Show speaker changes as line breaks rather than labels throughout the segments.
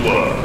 blood.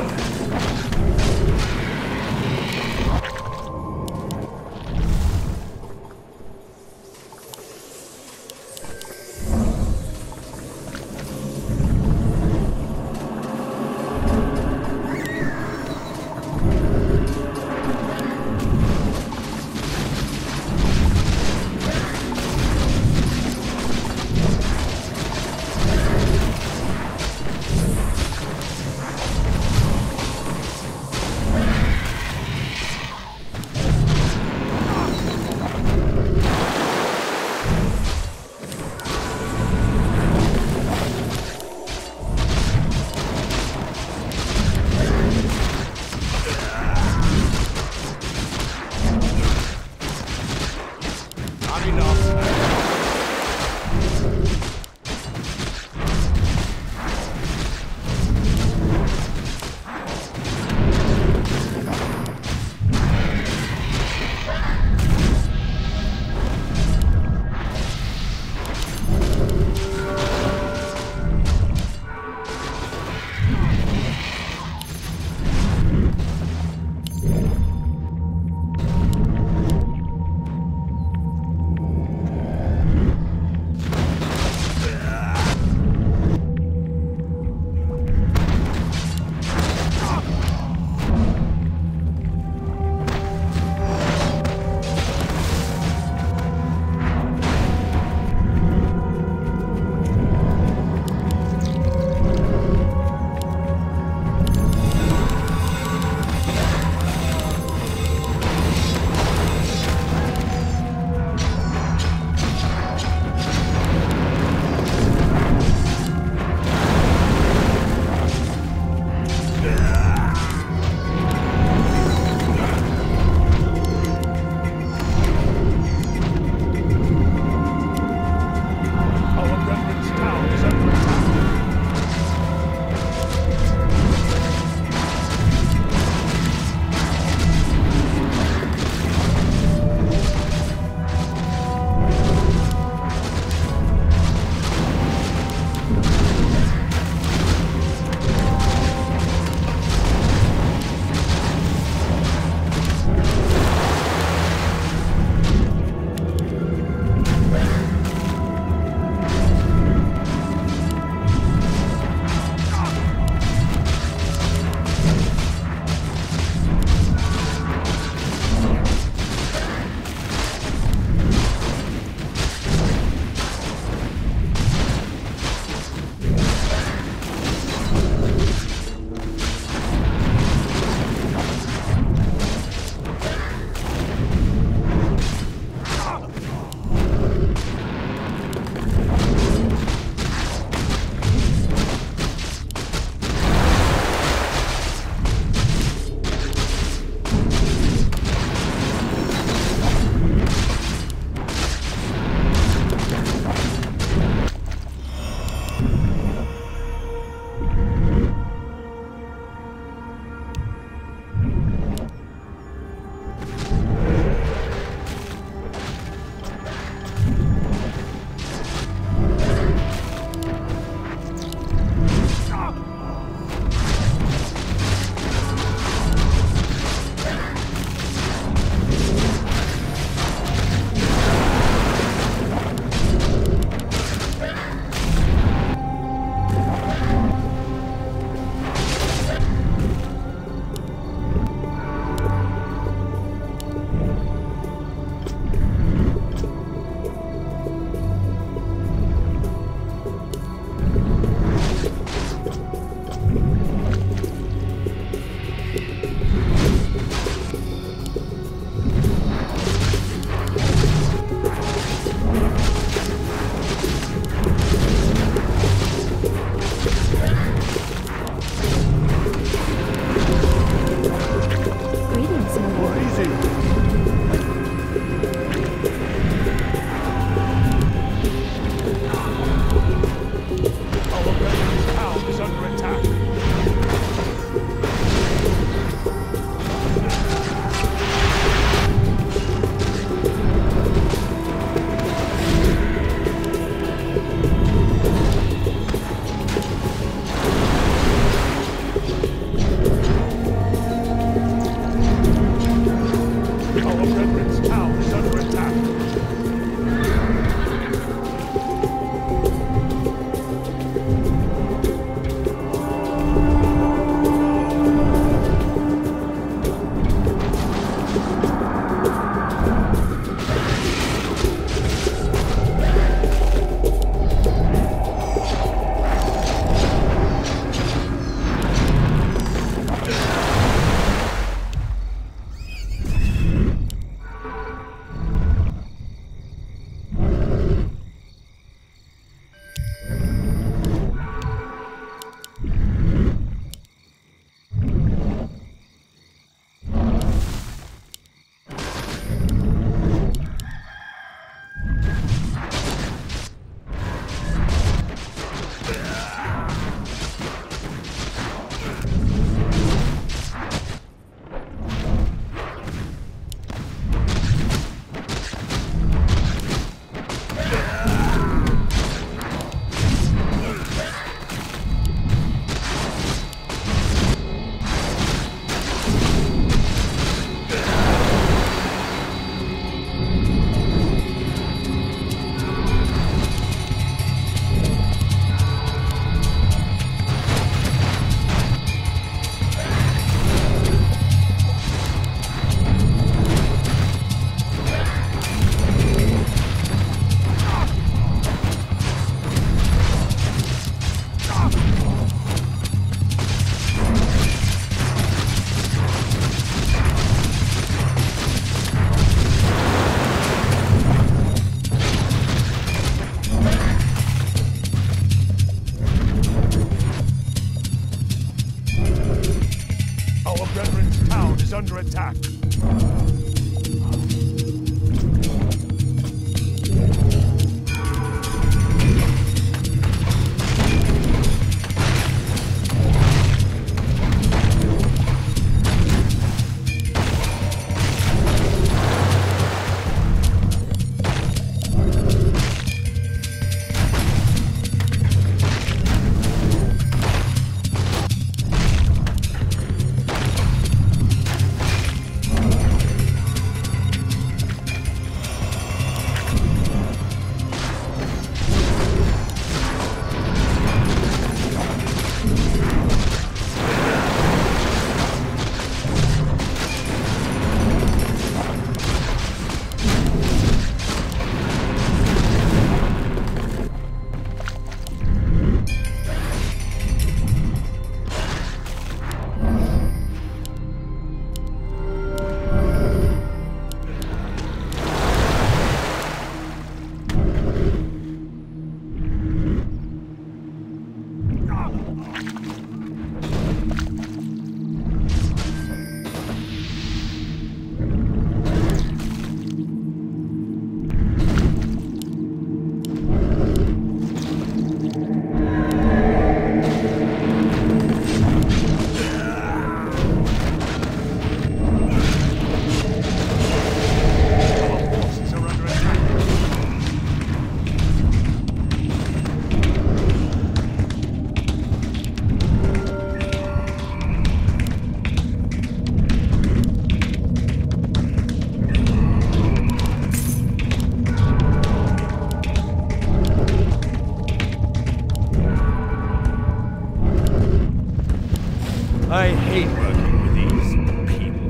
I hate working with these people.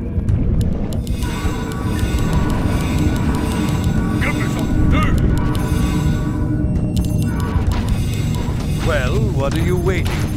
Get me some dirt! Well, what are you waiting for?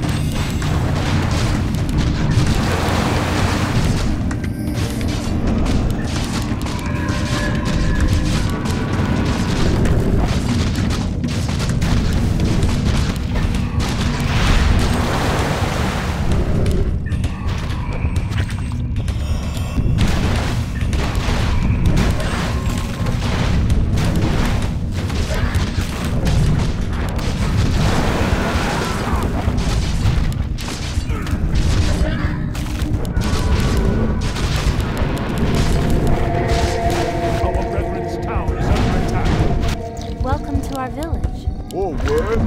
Our village.
Oh, word?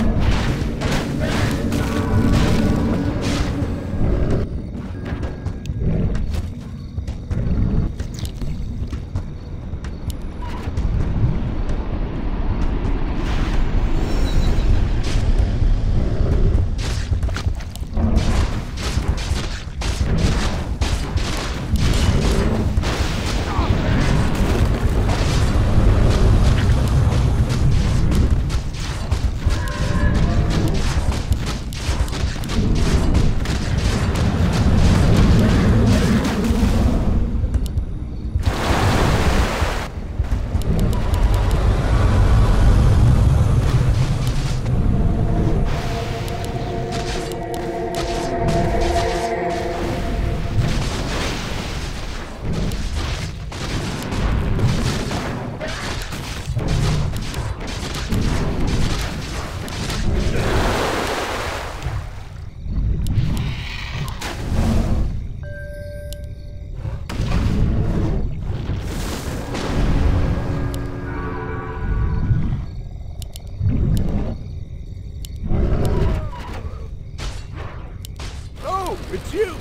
It's you!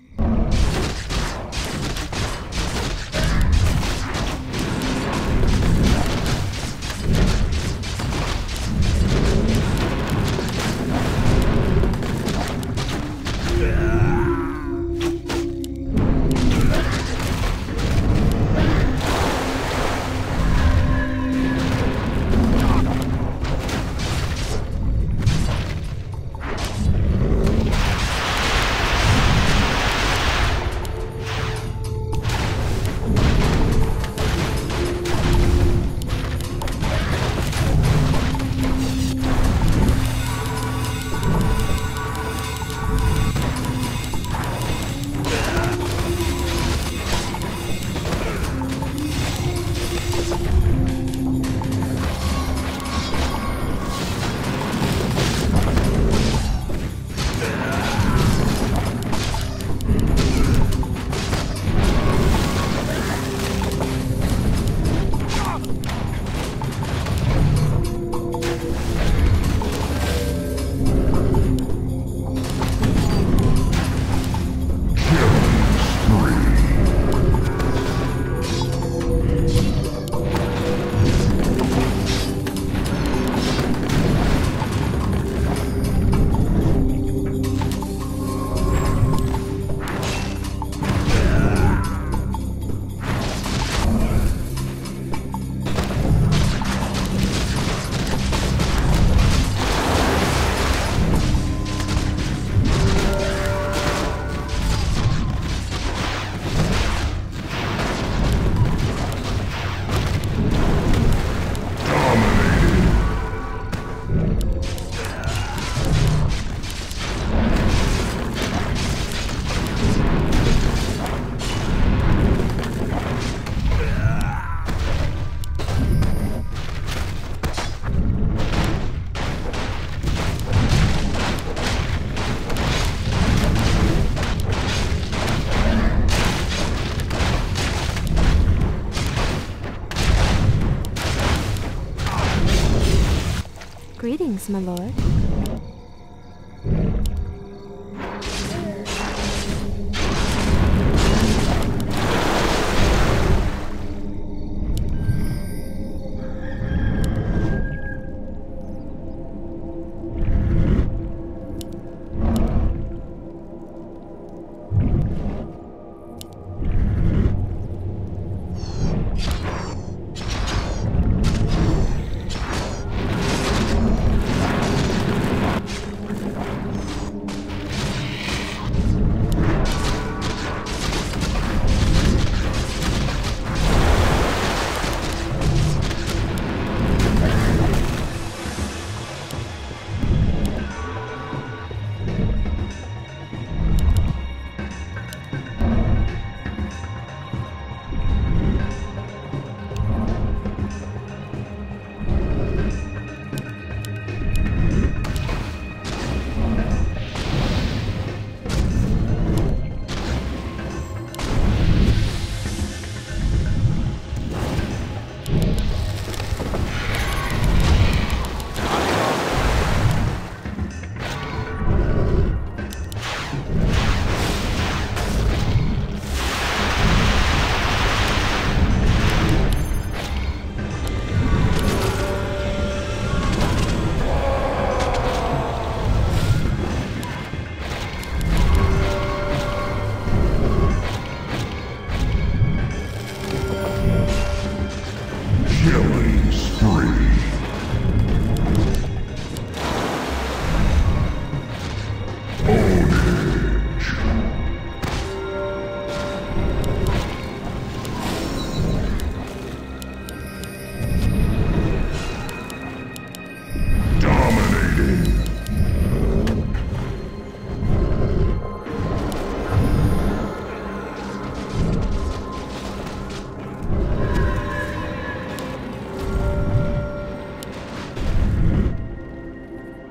Greetings, my lord.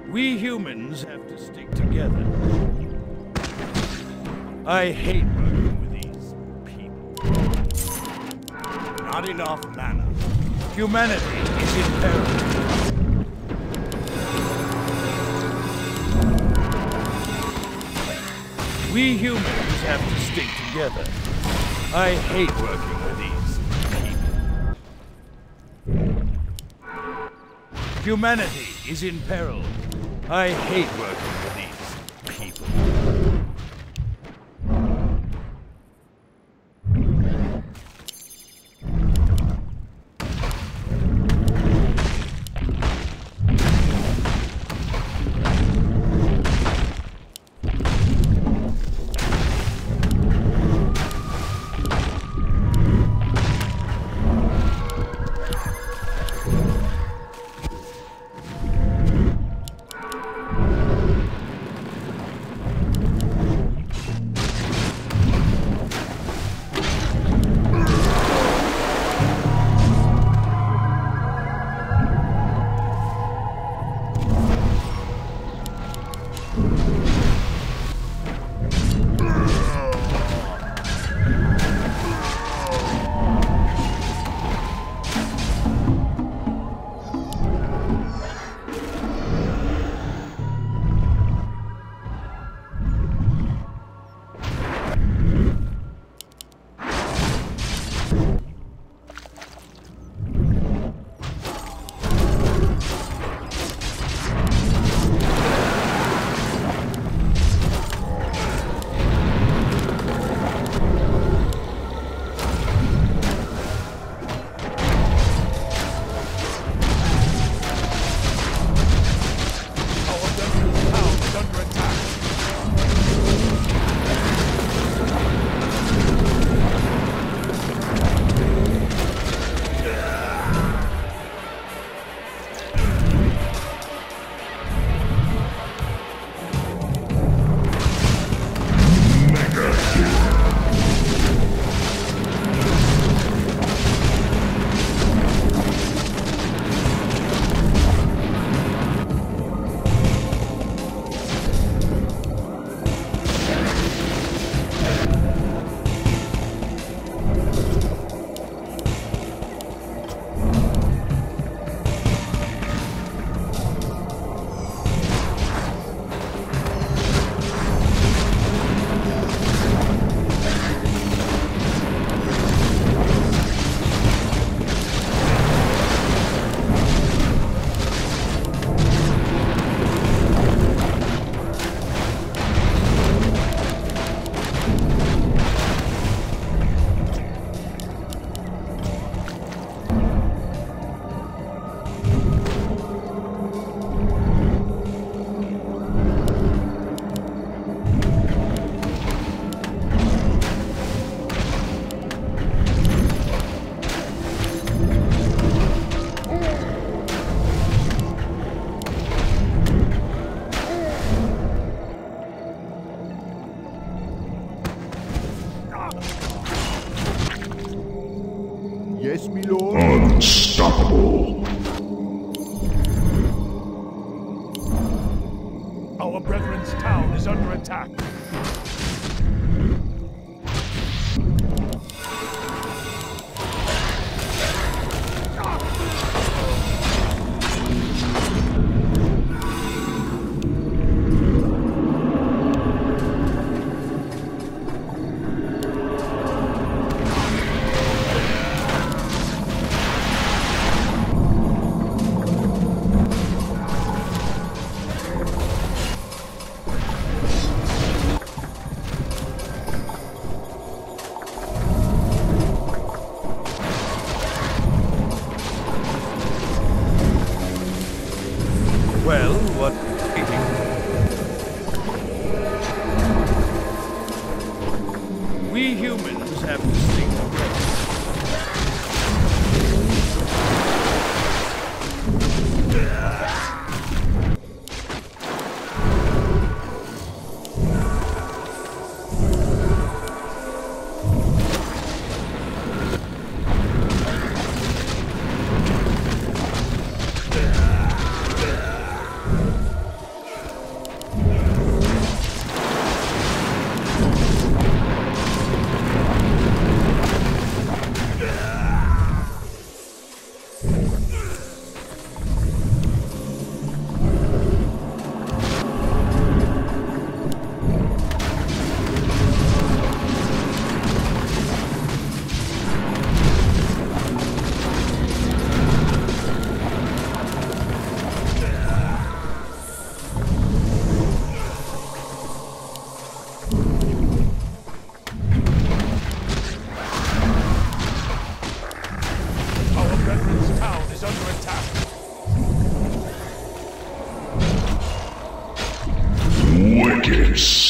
We humans have to stick together. I hate working with these people.
Not enough mana.
Humanity is in peril. We humans have to stick together. I hate working with these people. Humanity is in peril. I hate working with these people.
Yes, my lord.
Unstoppable.
Our brethren's town is under attack.
Well, what? We humans have to stick together.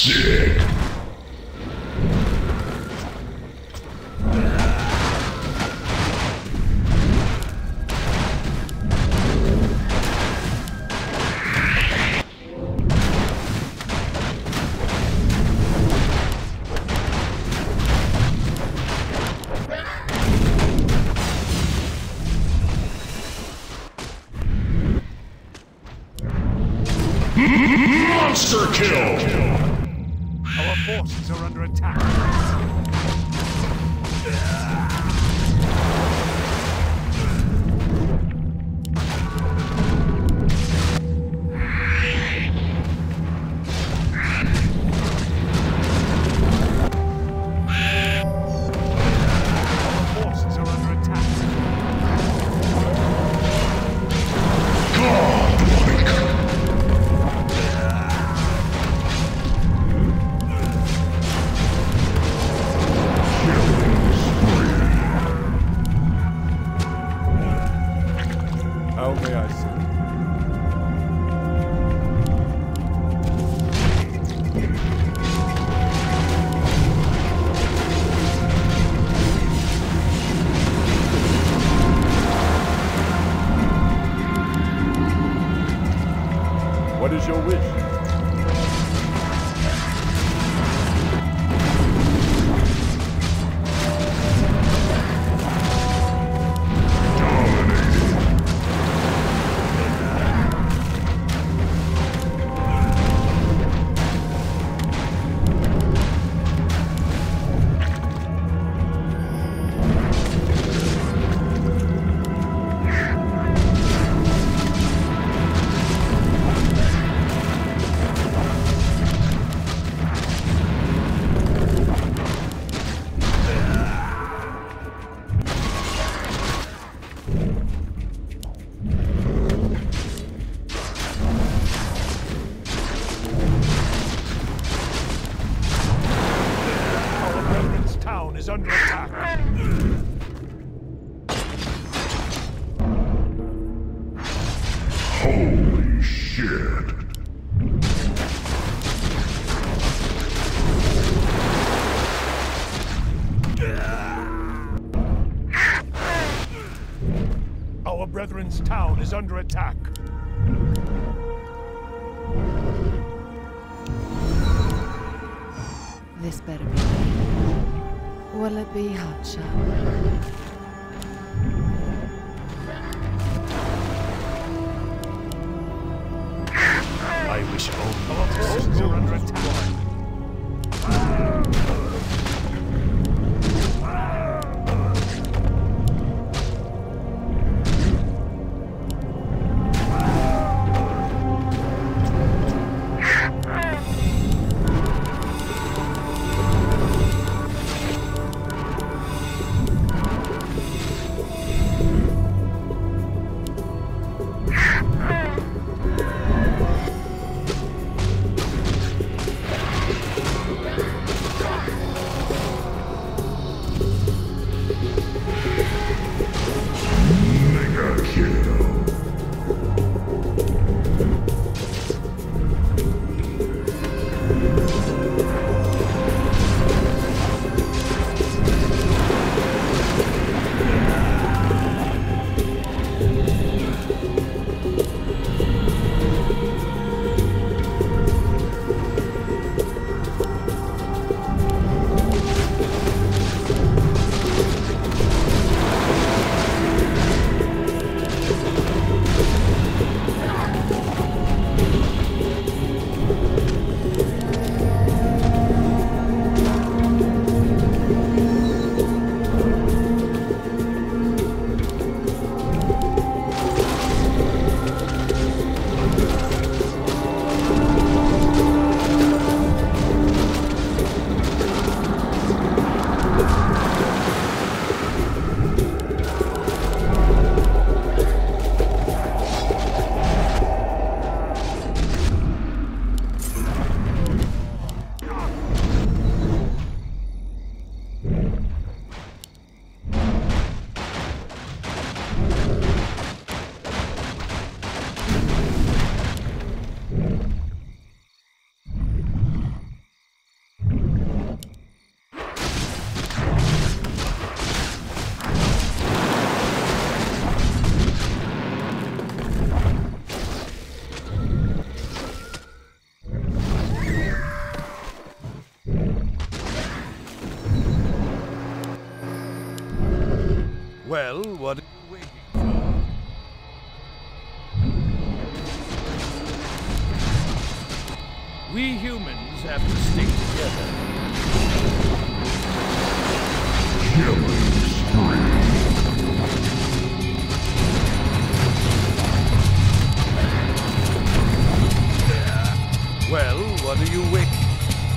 Sick. Monster kill!
Our forces are under attack. Our forces are under attack.
How may I serve? What is your wish? Is under attack.
Holy shit.
Our brethren's town is under attack.
This better be. Will it be hotshot?
I wish all our forces are under attack.
Well, what are you waiting for? We humans have to stick together.
Killing spree.
Well, what are you waiting for?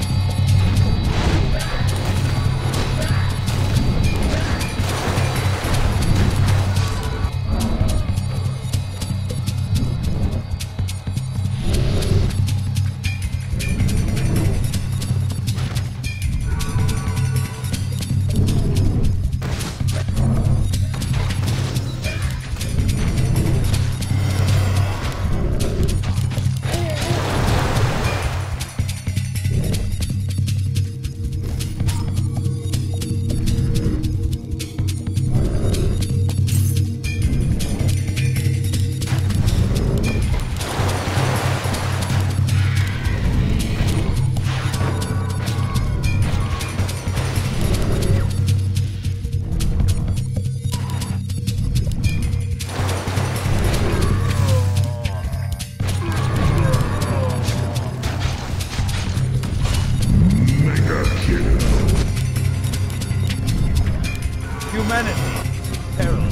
Humanity in peril.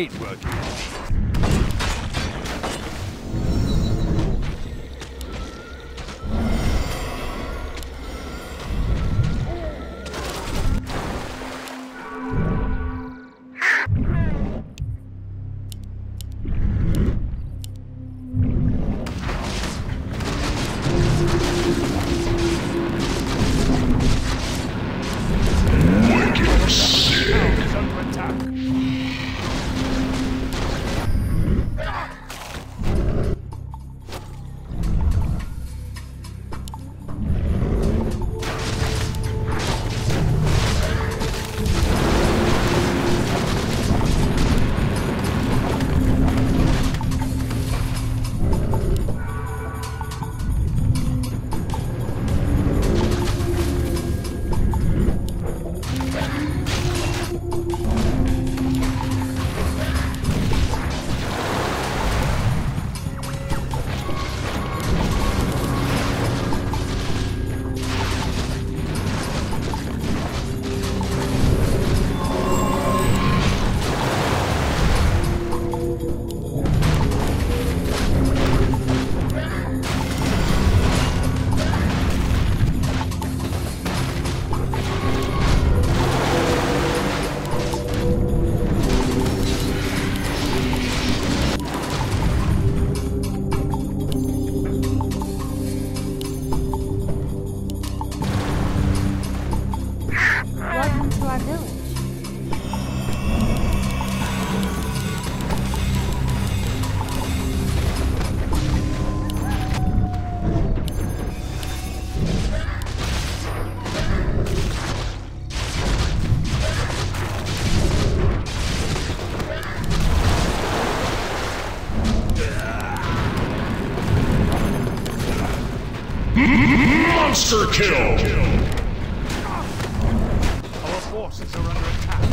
hate working with these.
Is under attack.
Welcome to our village.
Monster kill!
Our forces are under attack.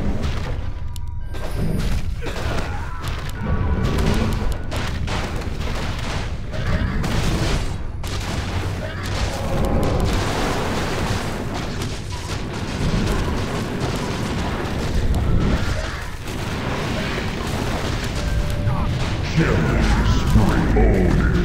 Killing spree.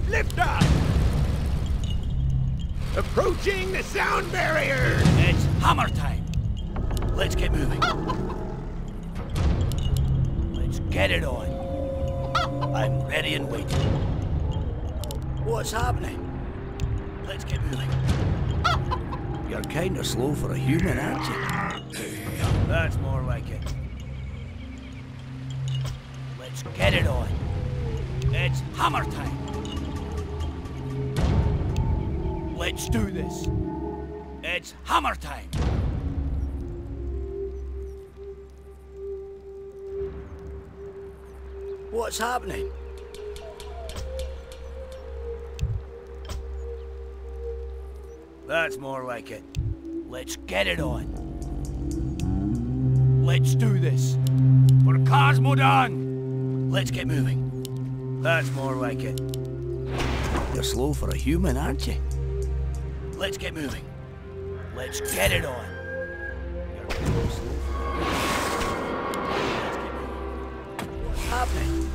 Lift off!
Approaching the sound barrier!
It's hammer time! Let's get moving. Let's get it on. I'm ready and waiting. What's happening? Let's get moving. You're kinda slow for a human, aren't you? That's more like it. Let's get it on. It's hammer time. Let's do this. It's hammer time. What's happening? That's more like it. Let's get it on. Let's do this. For Cosmodon! Let's get moving. That's more like it. You're slow for a human, aren't you? Let's get moving. Let's get it on. You're slow for a What's happening?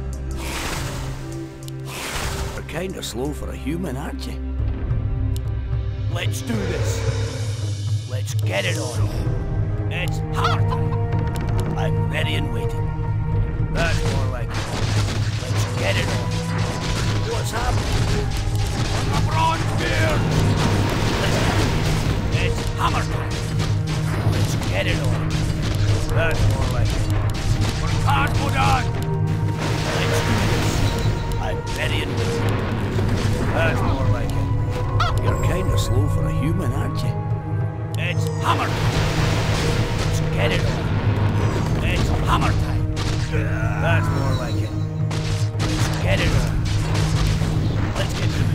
You're kinda slow for a human, aren't you? Let's do this. Let's get it on. It's hammer time. I'm ready and waiting. That's more like it. Let's get it on. What's happening? On the bronze spear! It's hammer time. Let's get it on. That's more like it. For Cosmodon! Let's do this. I'm ready and waiting. That's more like it. You're kinda slow for a human, aren't you? It's hammer time. Let's get it on. It's hammer time. That's more like it. Let's get it on. Let's get moving.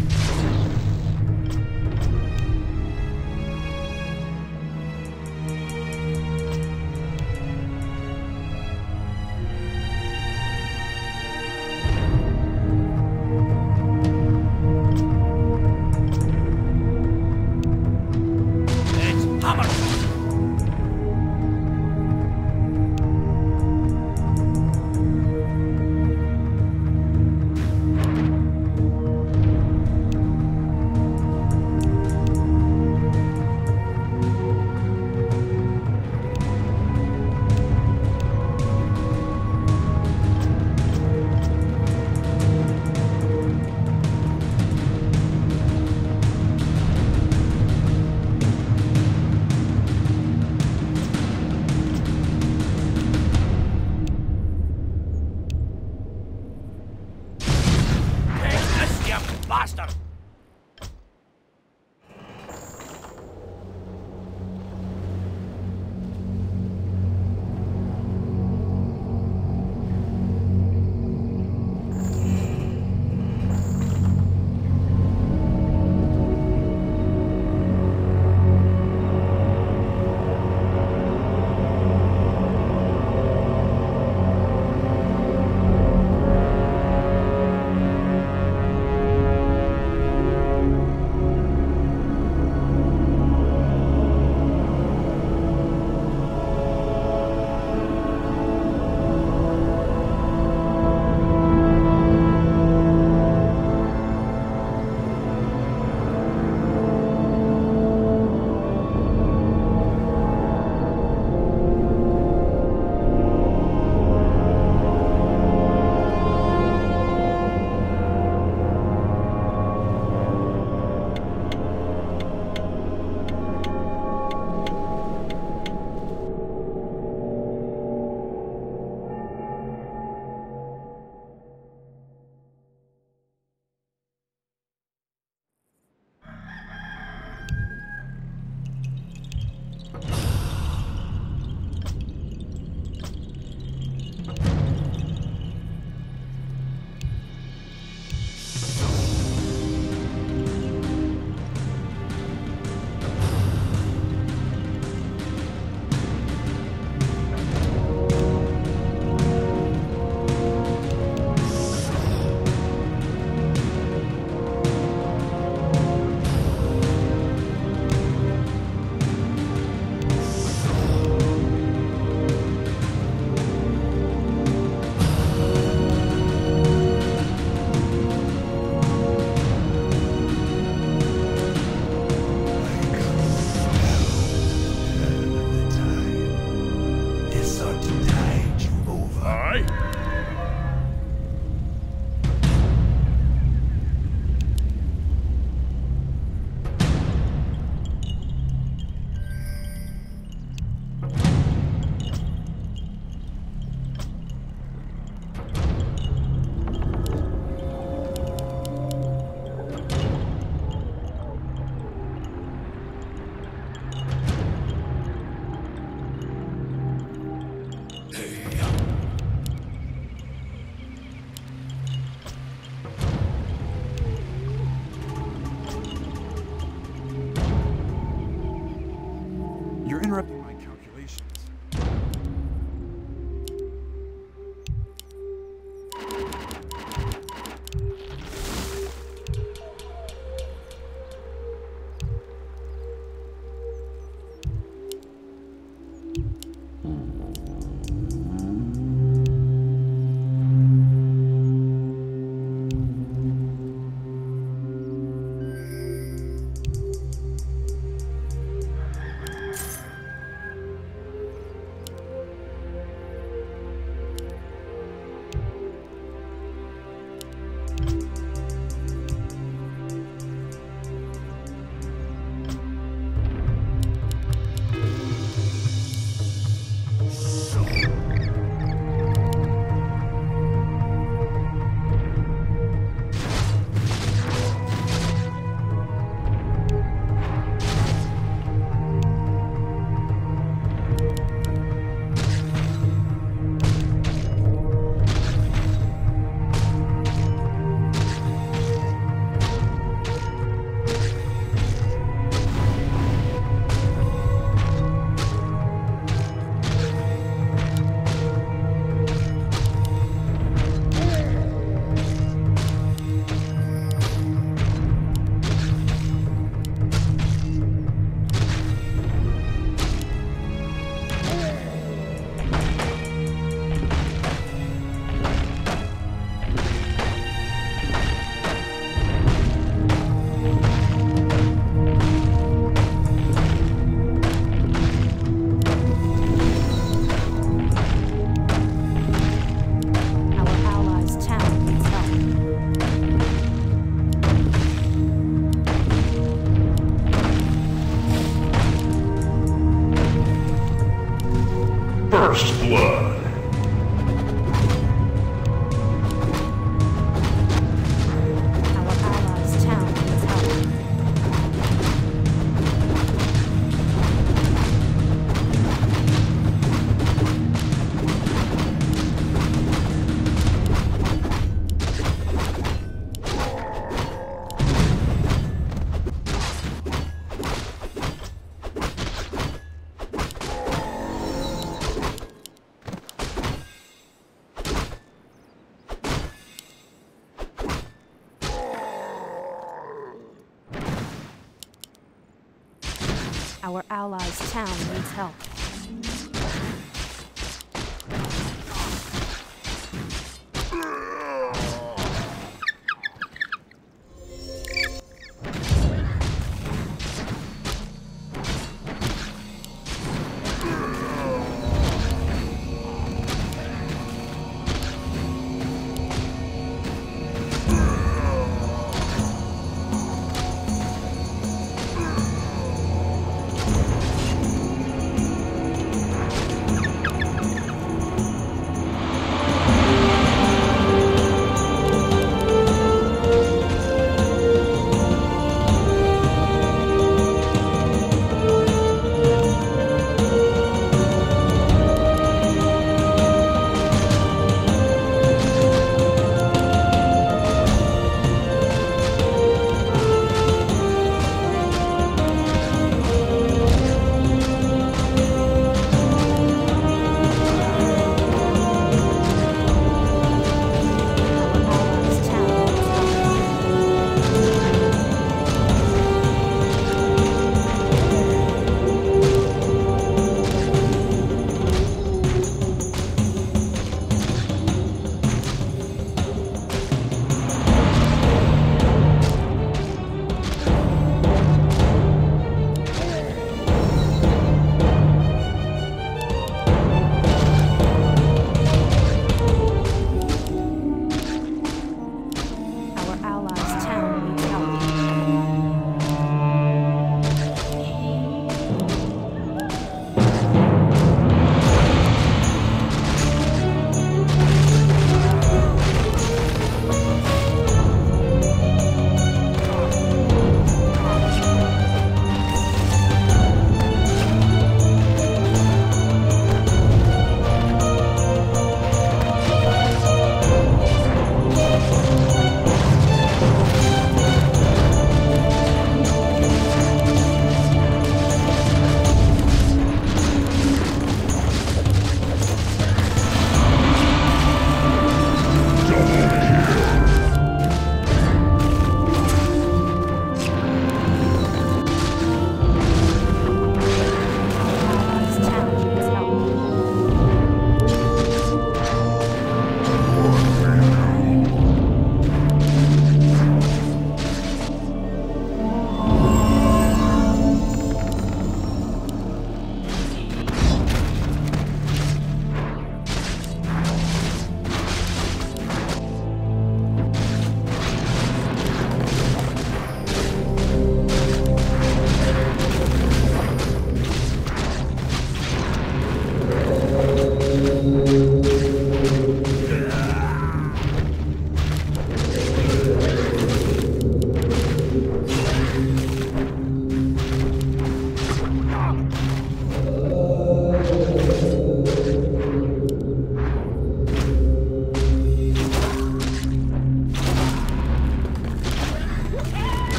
Bastard!
First blood.
Our allies' town needs help. Our allies' town needs help.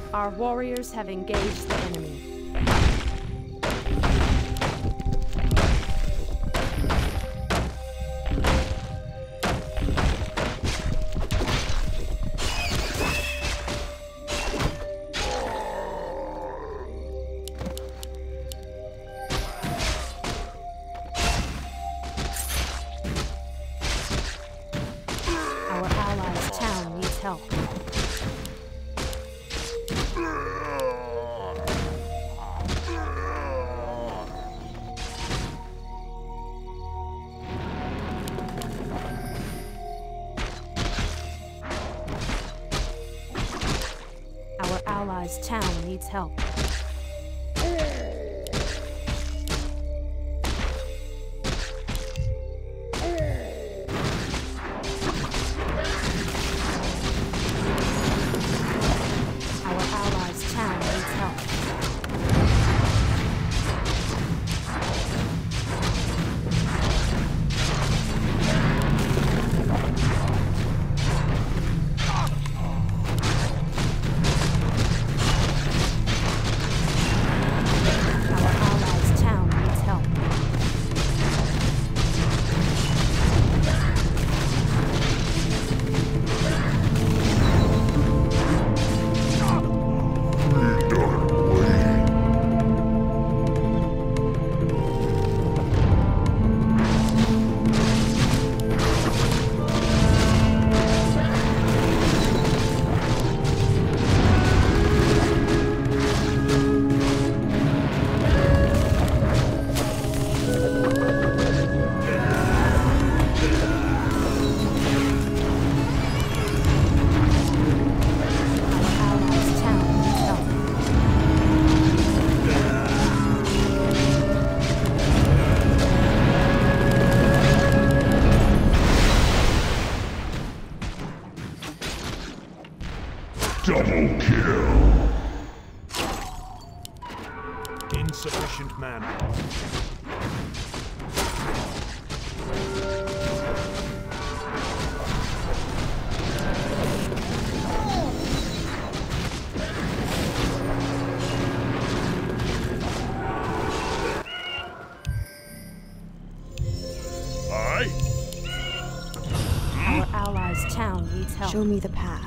Our warriors have engaged the enemy. Our allies' town needs help. Our allies' town needs help. Our allies' town needs help. Our allies' town needs help.
Dark way.
Our allies' town needs help.
Double kill.
Insufficient mana.
Aye.
Our allies' town needs help.
Show me the path.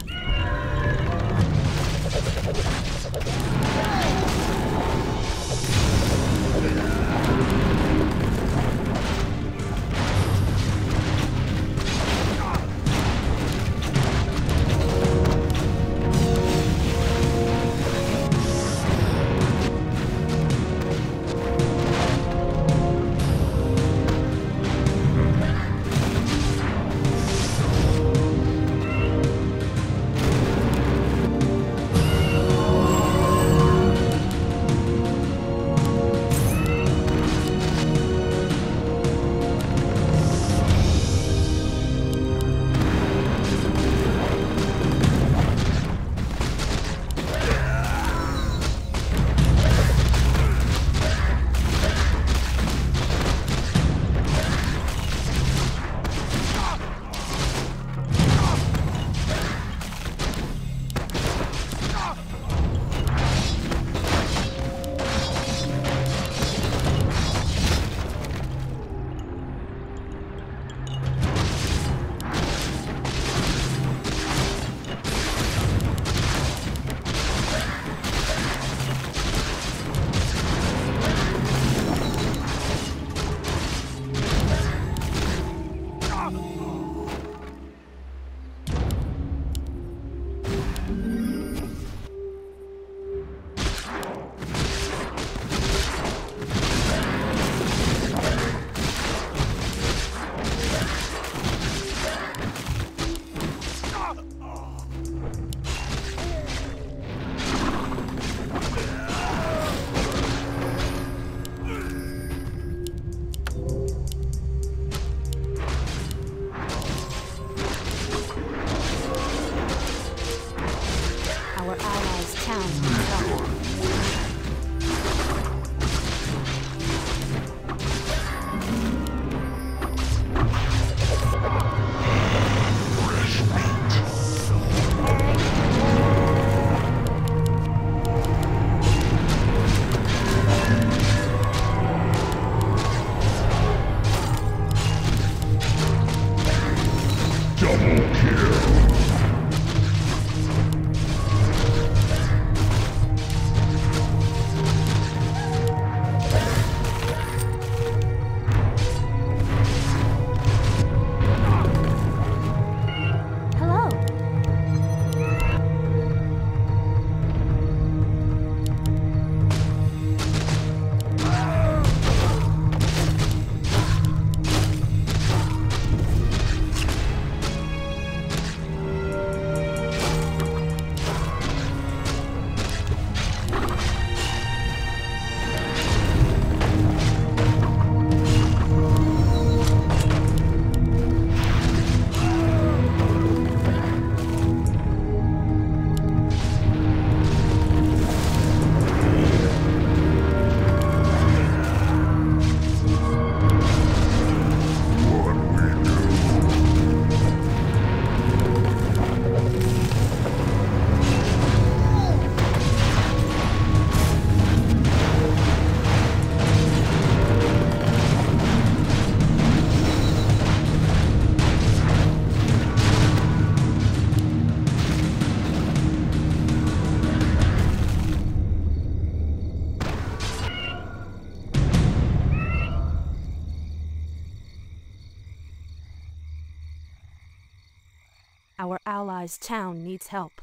Our allies' town needs help.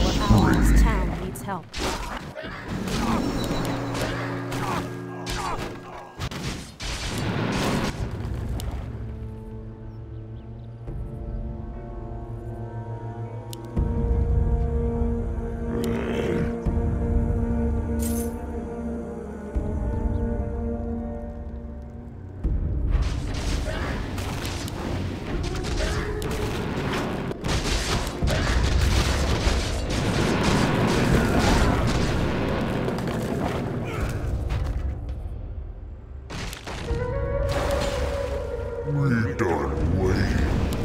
allies' town needs help.
We done waiting.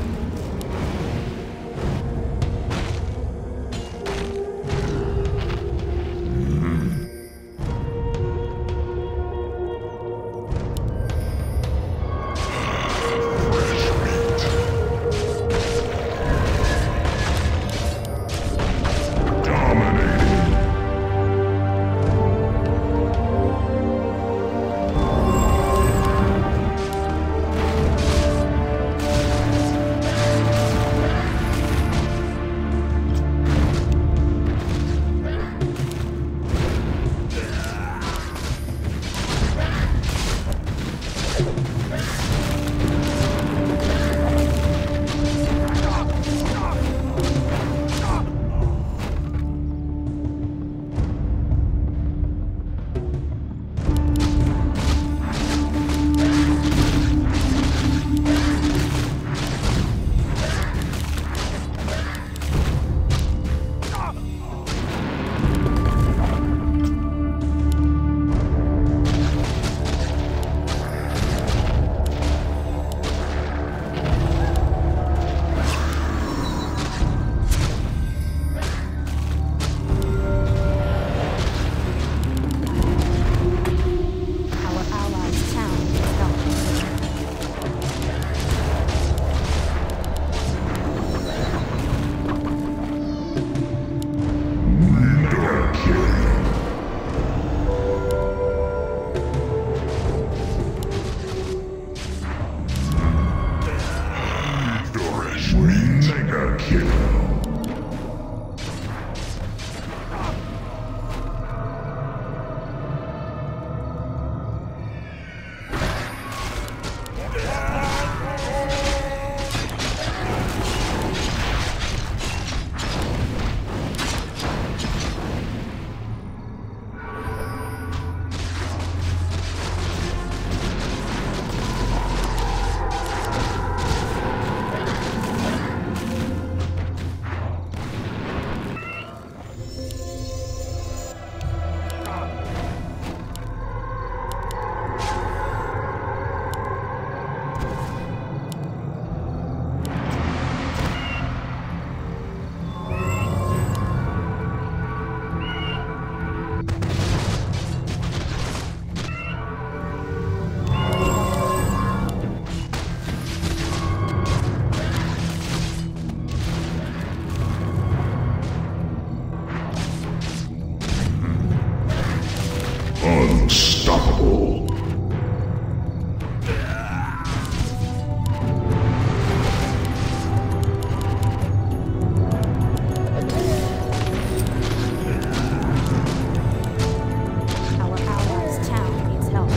Unstoppable.
Our allies' town needs help.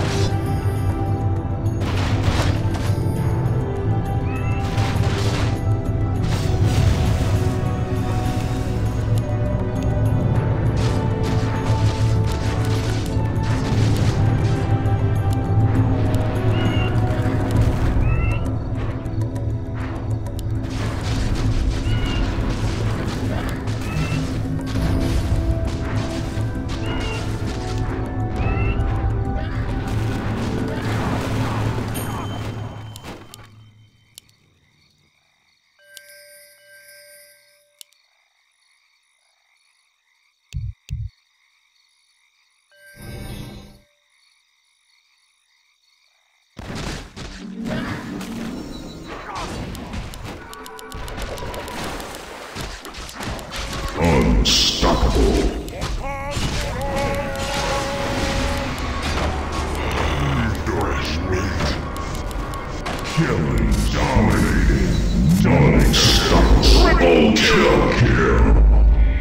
Unstoppable. Fresh meat. Killing, dominating, unstoppable. Triple kill.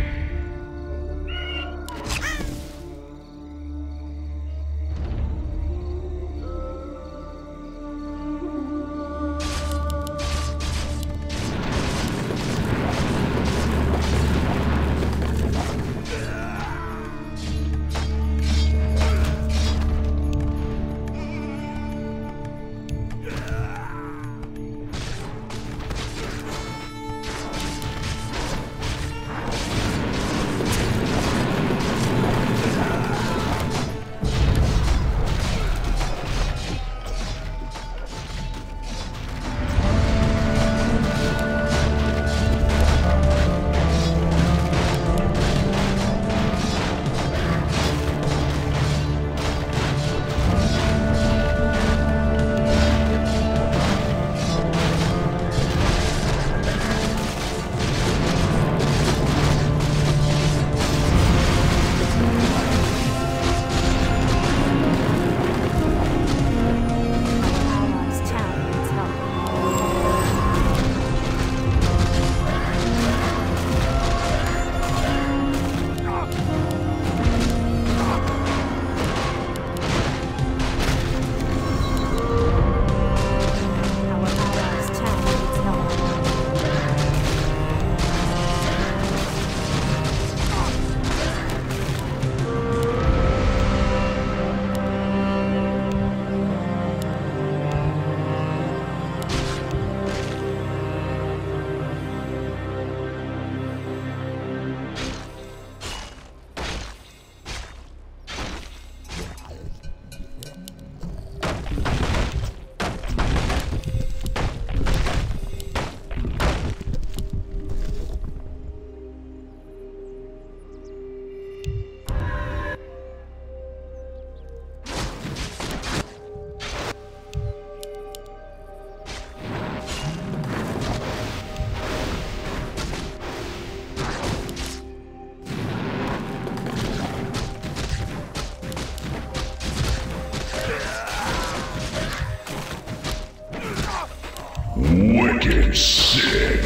Wicked sick.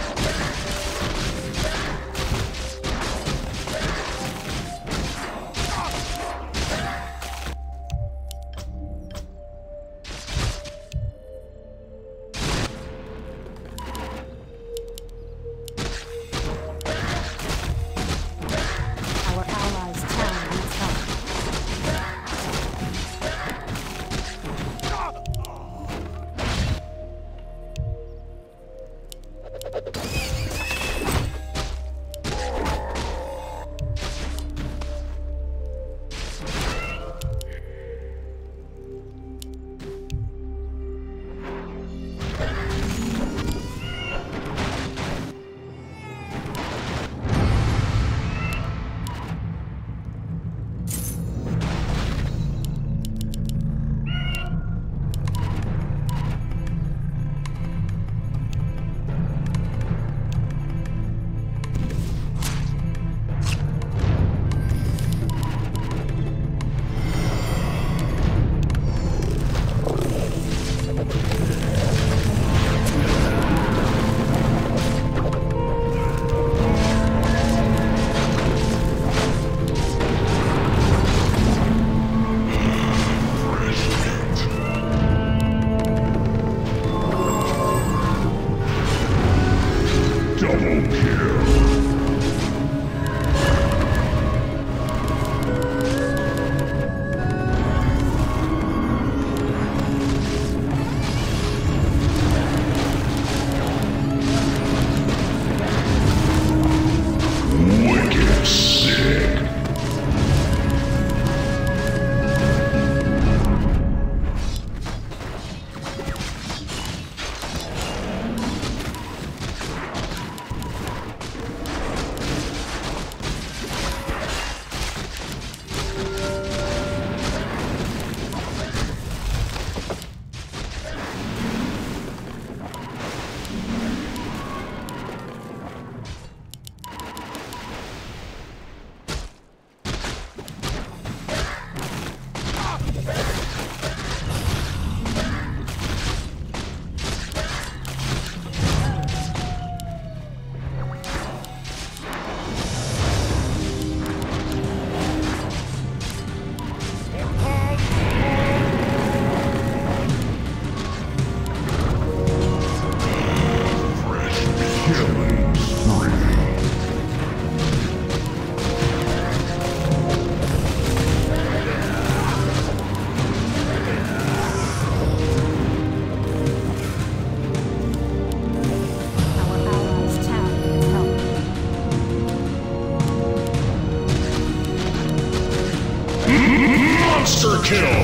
Our allies' town needs help.
Double kill. Wicked sick. Killing spree.
Our allies' town needs help.
Monster kill.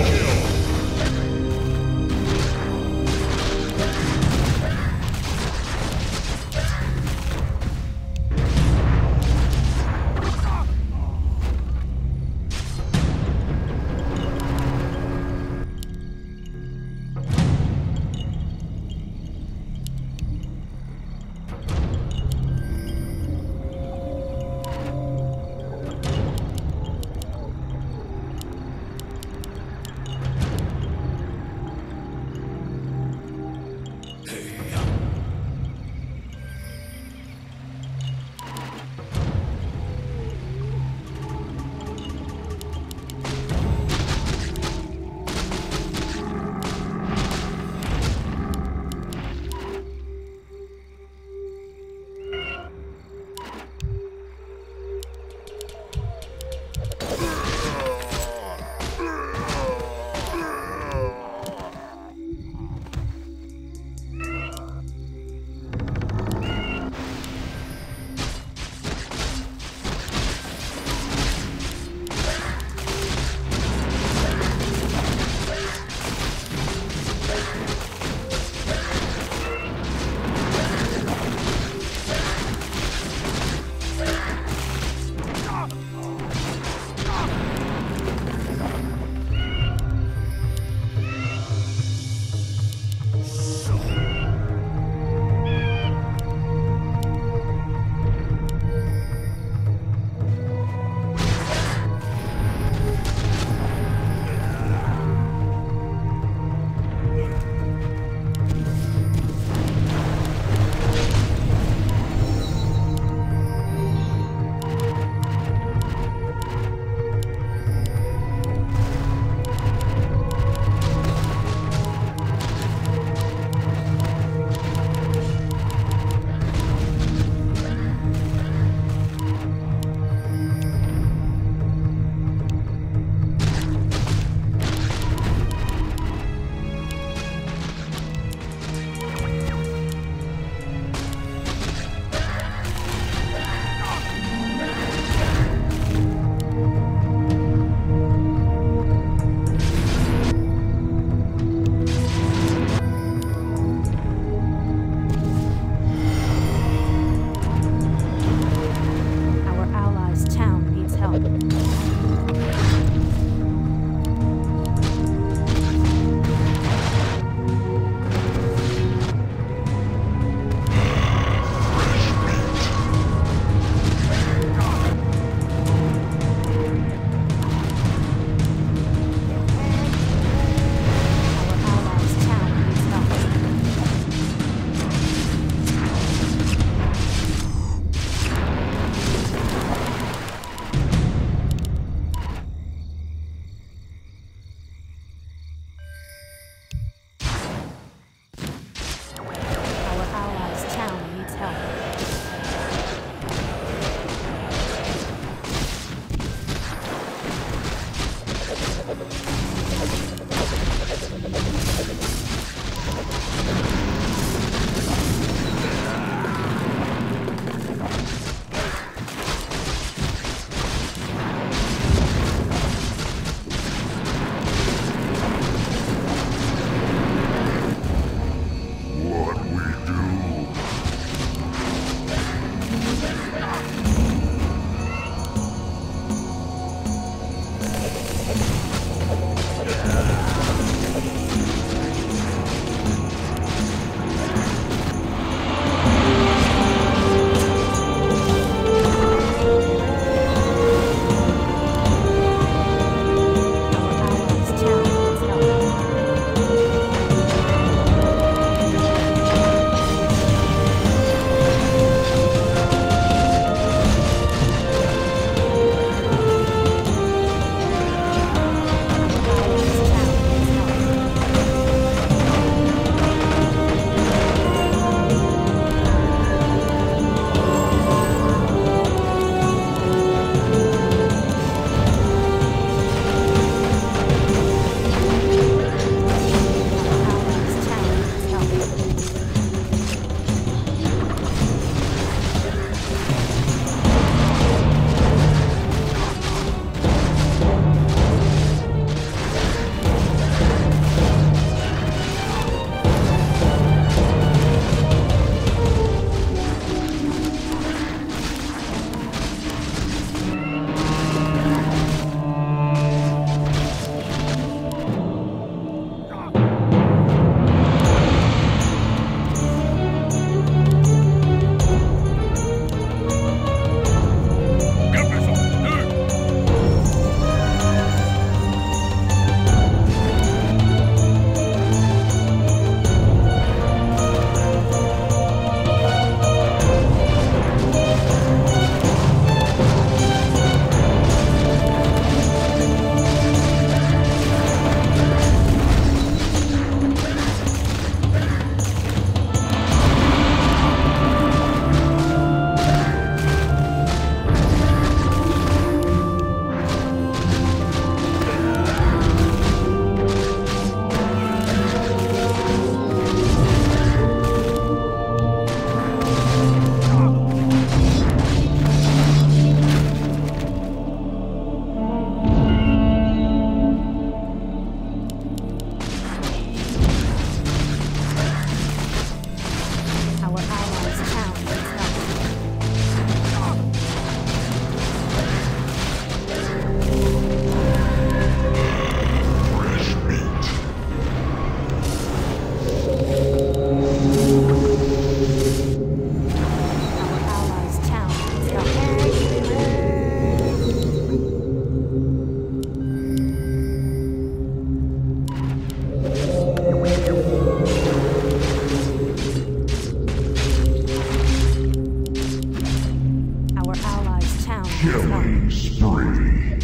Killing spree.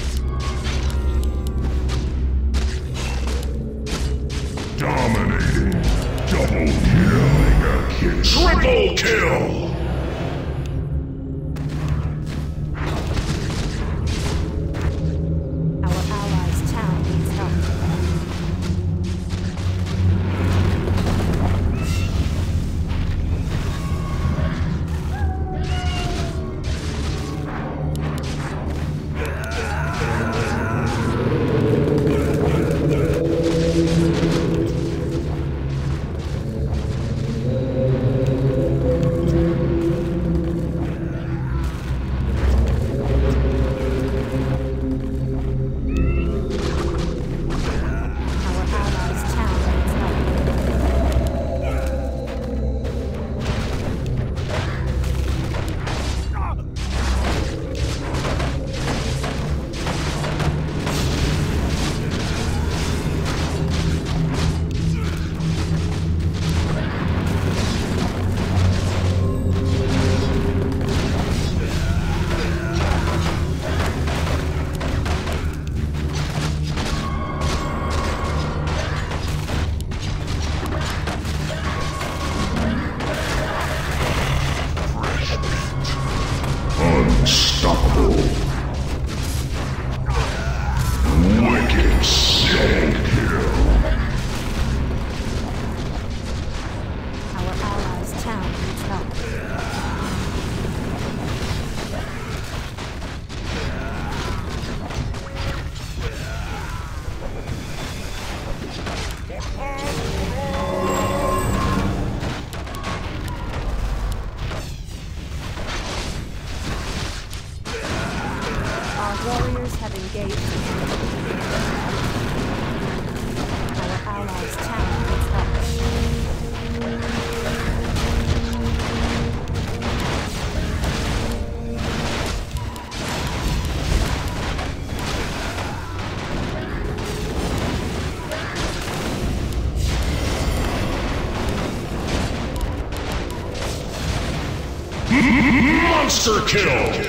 Dominating. Double kill. Triple kill.
Our allies' town needs help. Our allies' town needs help.
Unstoppable. Wicked sick kill.
Our allies' town needs help. Our warriors have engaged. Our allies' town needs help.
Monster kill.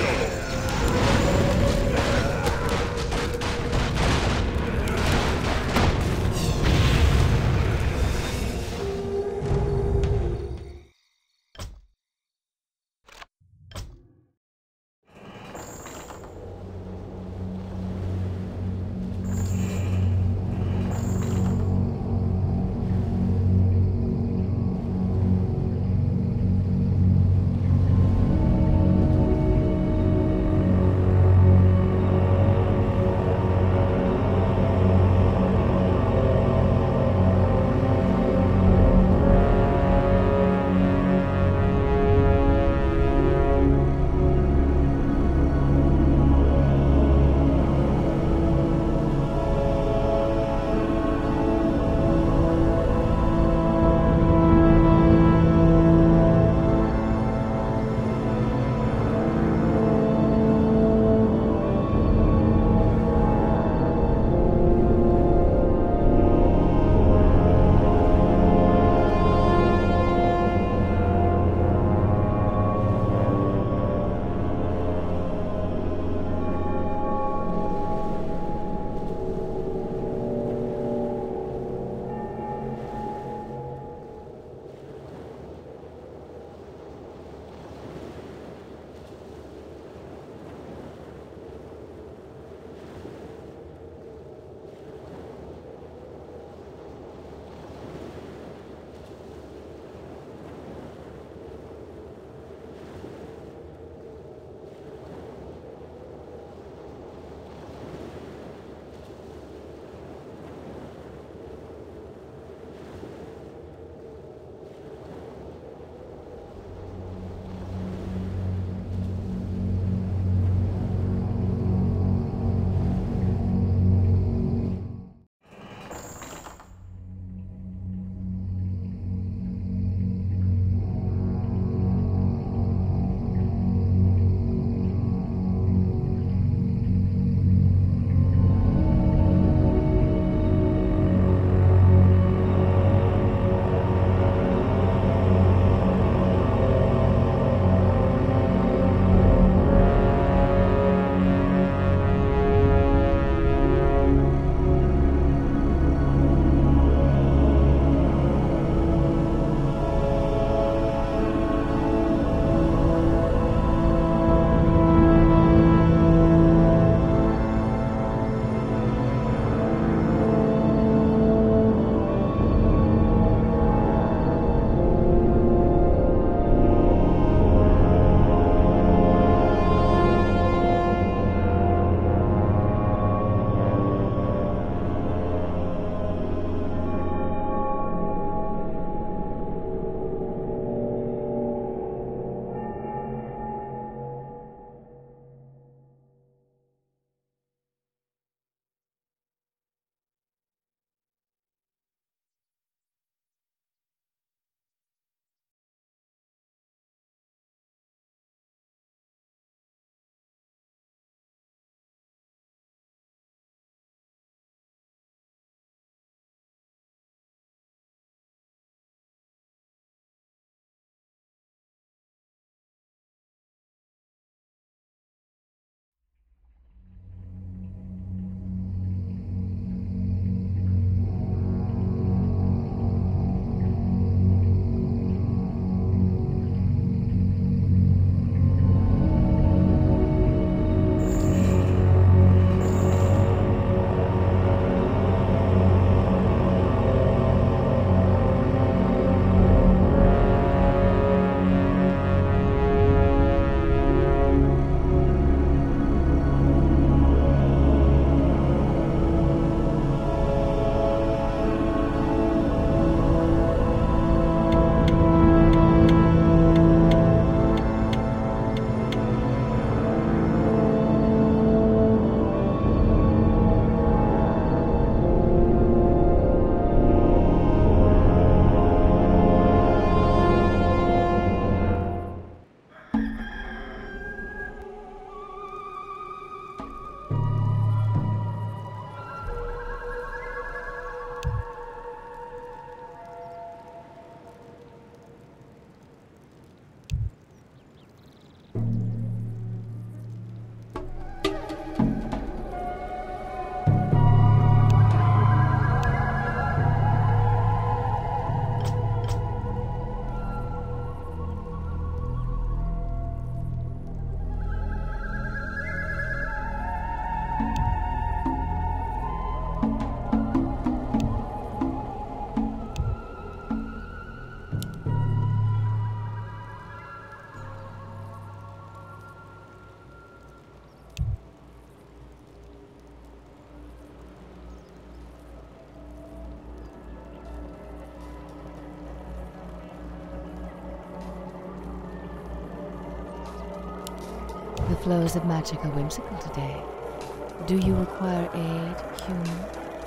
The flows of magic are whimsical today. Do you require aid, human?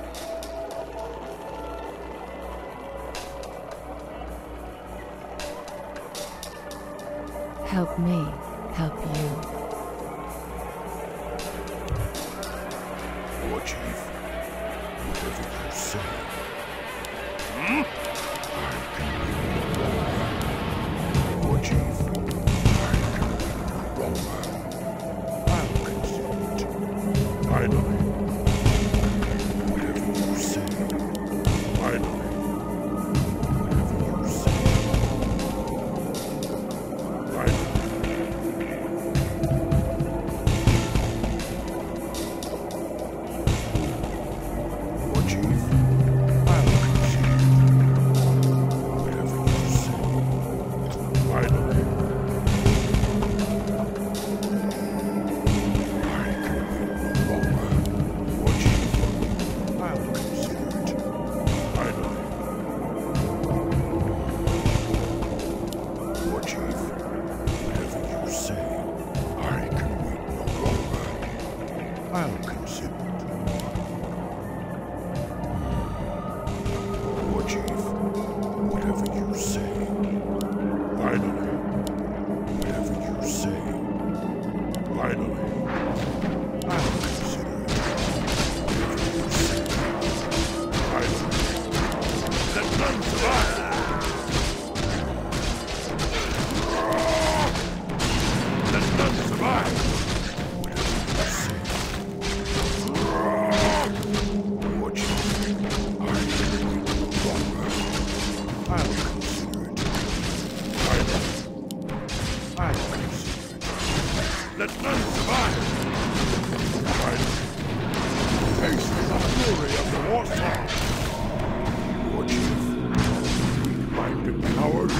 Help me help you.
War Chief, whatever you say. War Chief, I can be no longer. I'll consent. Finally. Whatever you say. Finally. Whatever you say. Finally. War Chief, I'll consent. Whatever you say. Finally. Let none survive! Taste the fury of the warsaw! War Chief, weak-minded coward!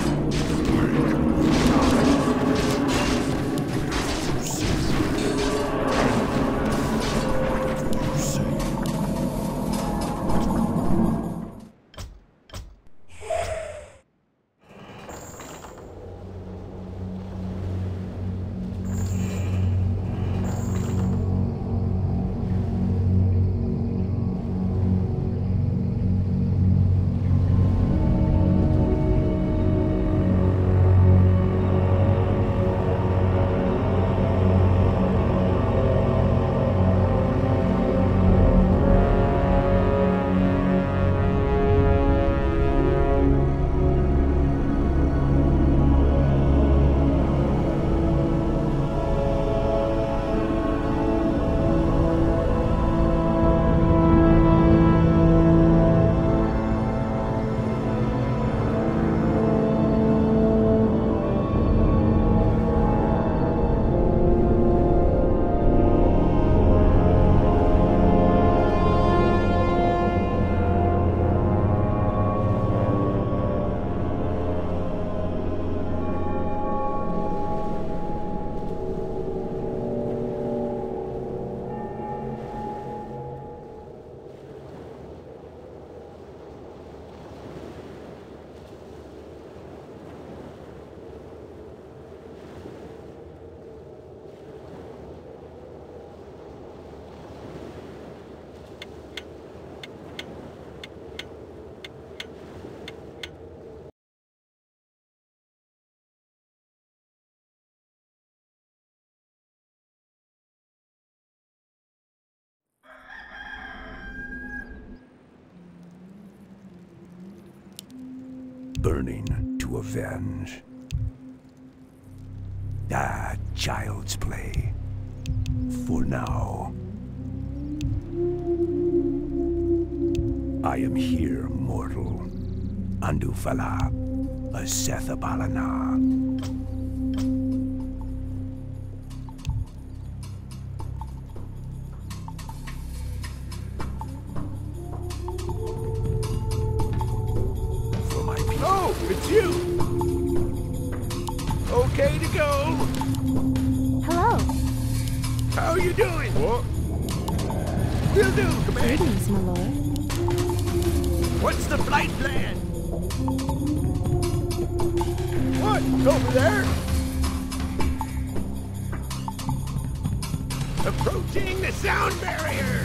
Burning to avenge. Ah, child's play. For now. I am here, mortal. Andufala, Asethabalana.
it's you. Okay to go.
Hello.
How are you doing? What? Will do, Commander.
Greetings, my lord.
What's the flight plan? What? Over there? Approaching the sound barrier!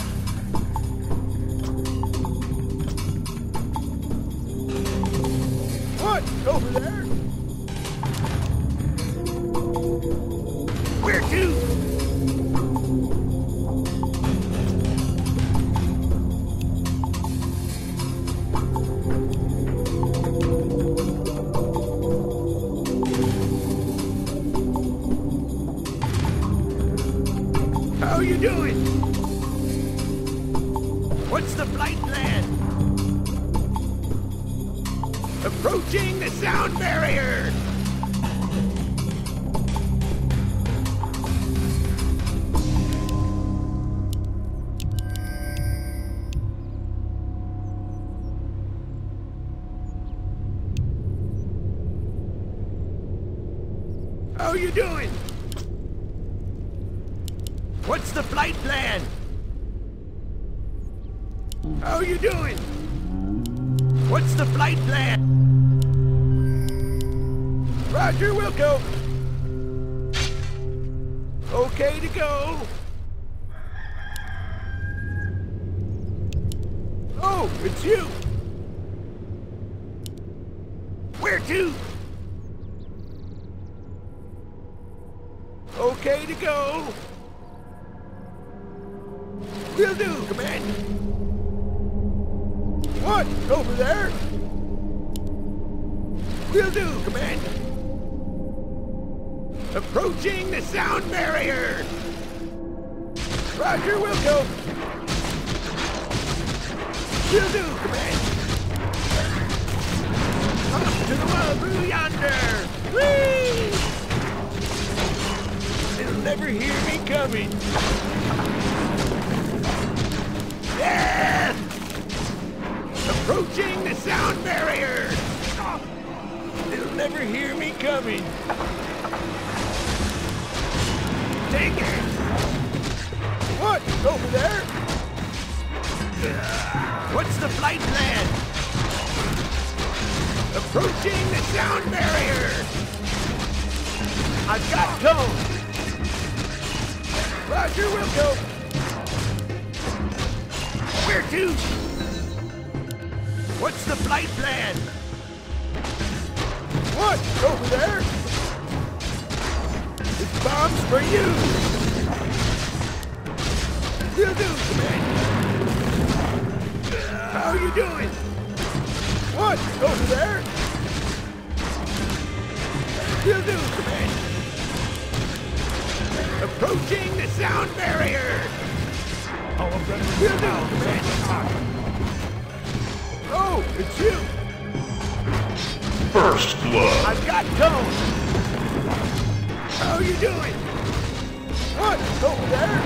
What? Over there? Where to? How are you doing? What's the flight plan? Approaching the sound barrier! How are you doing? What's the flight plan? How are you doing? What's the flight plan? Roger, Wilco. Okay to go. Oh, it's you. Where to? Okay to go. Will do, Commander. What? Over there? Will do, Commander. Approaching the sound barrier! Roger, Wilco. Will do, Commander. Up to the wild blue yonder! Whee! They'll never hear me coming. Yeah! Approaching the sound barrier! They'll never hear me coming. Take it! What? Over there? What's the flight plan? Approaching the sound barrier! I've got tone! Roger, Wilco! Where to? What's the flight plan? What? Over there? This bomb's for you! Will do, Commander! How are you doing? What? Over there? Will do, Commander! Approaching the sound barrier! Will do, Commander! Oh, it's you!
First blood.
I've got tone! How are you doing? What? Over there?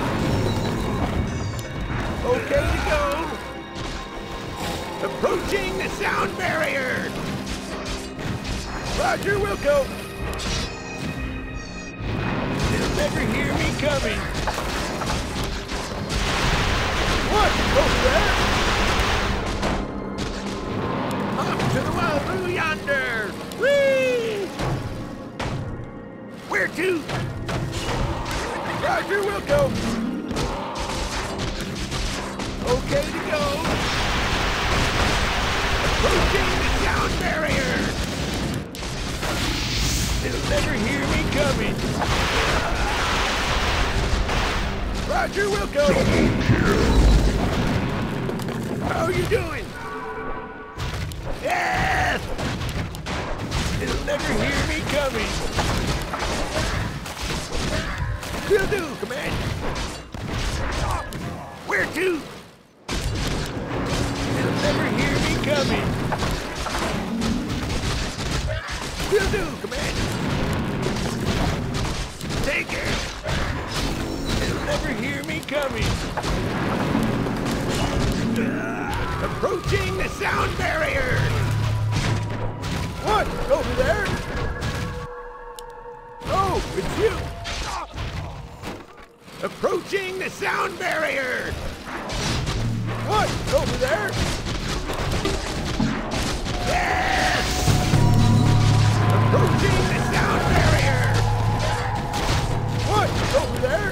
Okay to go! Approaching the sound barrier! Roger, Wilco! They'll never hear me coming! What? Over there? Up to the wild blue yonder! Whee! Where to? Roger, Wilco! Okay to go! Approaching the sound barrier! They'll never hear me coming! Roger, Wilco! How are you doing? Yes! They'll never hear me coming! Will do, Commander! Where to? They'll never hear me coming! Will do, Commander! Take it! They'll never hear me coming! Approaching the sound barrier! What? Over there? Oh, it's you! Approaching the sound barrier! What? Over there? Yes! Approaching the sound barrier! What? Over there?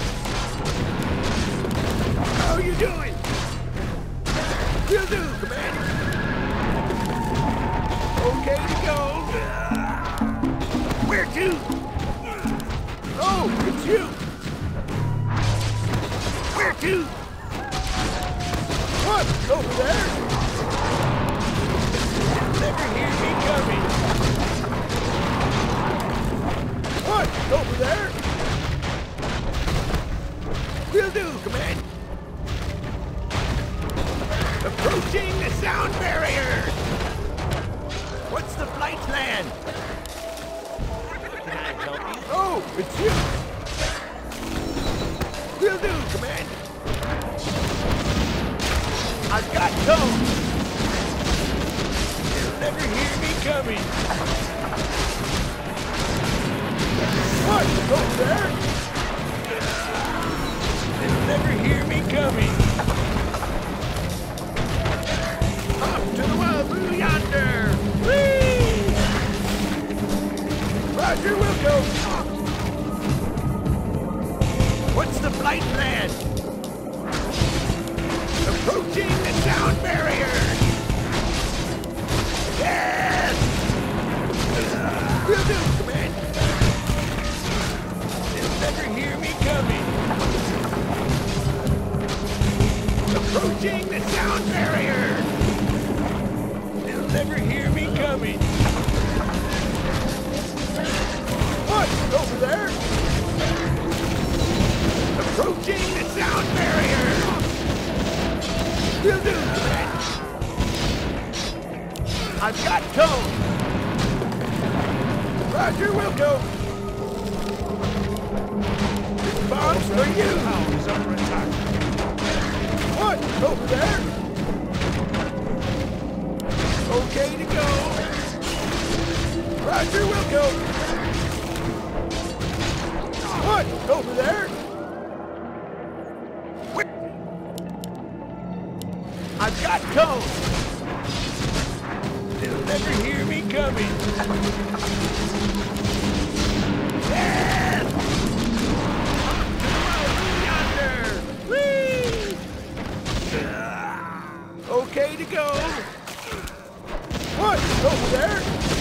How are you doing? Will do, Commander. Okay to go. Where to? Oh, it's you. Where to? What? Over there? You'll never hear me coming. What? Over there? Will do, Command. Approaching the sound barrier! What's the flight plan? Can I help you? Oh, it's you! Will do, Command! I've got tone! You'll never hear me coming! What? Over there? You'll never hear me coming! To the wild blue yonder! Whee! Roger, we'll go! What's the flight plan? Approaching the sound barrier! Yes! We'll do, Command! They'll never hear me coming! Approaching the sound barrier! Never hear me coming. What? Over there? Approaching the sound barrier. Will do, Command. I've got tone. Roger, we'll go. This bomb's for you.
Town is under attack.
What? Over there? Okay to go. Roger, we'll go. What? Over there? Where? I've got tone. They'll never hear me coming. Yes! Yonder! Whee! Okay to go. What? Over there?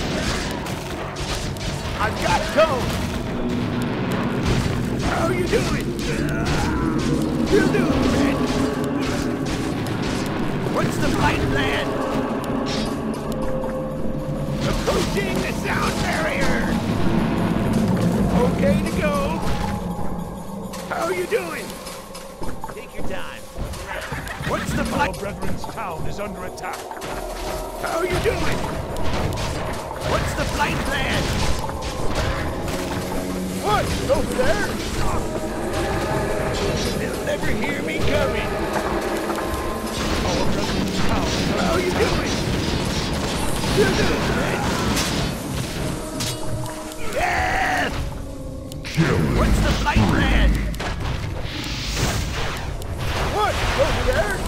I've got tone. How you doing? Will do, man. What's the flight plan? Approaching the sound barrier. Okay to go. How you doing? Take your time. What's the
Our
flight?
brethren's town is under attack.
How you doing? What's the flight plan? What? Over there? They'll never hear me coming.
Our brethren's town is under
How you doing? You do, man. Yes! What's the flight plan? What? Over there?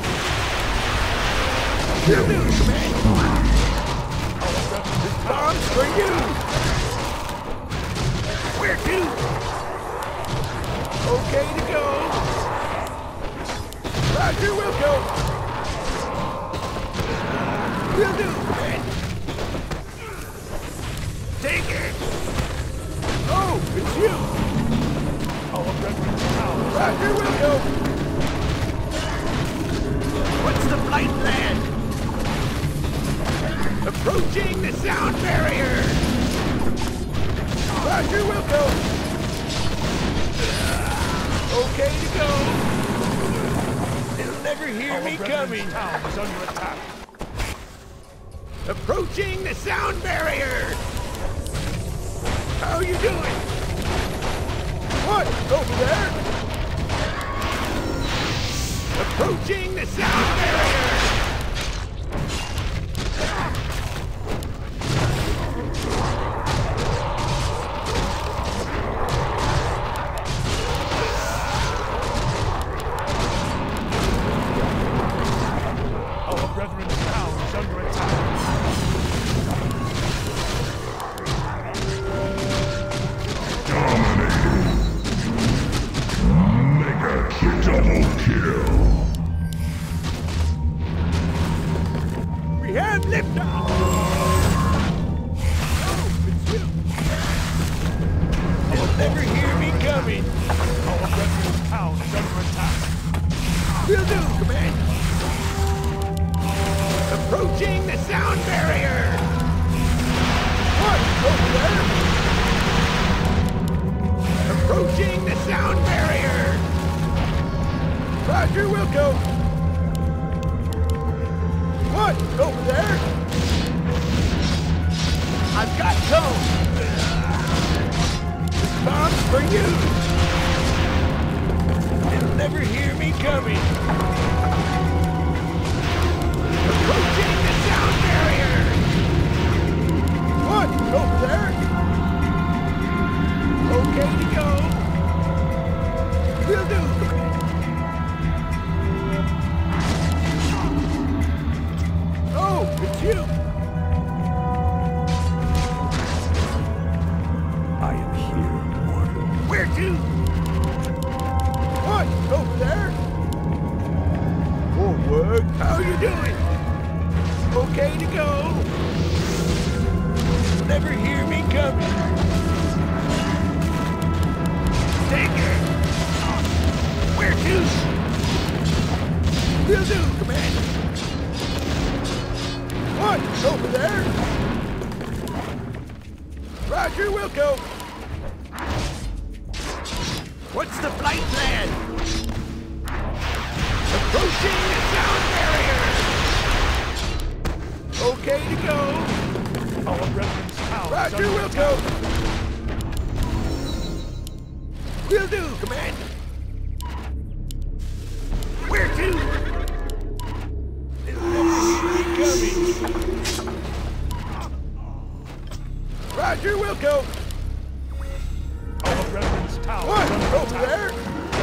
You do, man. This bomb's for you. Where to? Okay to go. Roger, we'll go. We'll do, man. Take it. Oh, it's you.
Our brethren's town.
Roger, we'll go. What's the flight plan? Approaching the sound barrier. Roger, we'll go. Okay to go. They'll never hear me coming.
Town is under attack.
Approaching the sound barrier. How you doing? What? Over there? Approaching the sound barrier. We have liftoff! Oh, it's you! They'll never hear me coming!
Our brethren's town is under attack.
Will do, Command! Approaching the sound barrier! What? Over there? Approaching the sound barrier! Roger, Wilco! What? Over there? I've got cone! This bomb's for you! They'll never hear me coming! Approaching the sound barrier! What? Over there? Okay to go! Will do! Oh, it's you!
I am here, mortal.
Where to? What? Over there? Forward. How you doing? Okay to go. Never hear me coming. Take it. Where to? Will do, Command. What? Over there? Roger, Wilco. What's the flight plan? Approaching the sound barrier! Okay to go!
Our brethren's town
Roger,
is under
Wilco!
attack.
Will do, Command! Where to? They'll never hear me coming! Roger, Wilco!
Our brethren's town
What?
is under
Over
attack.
there?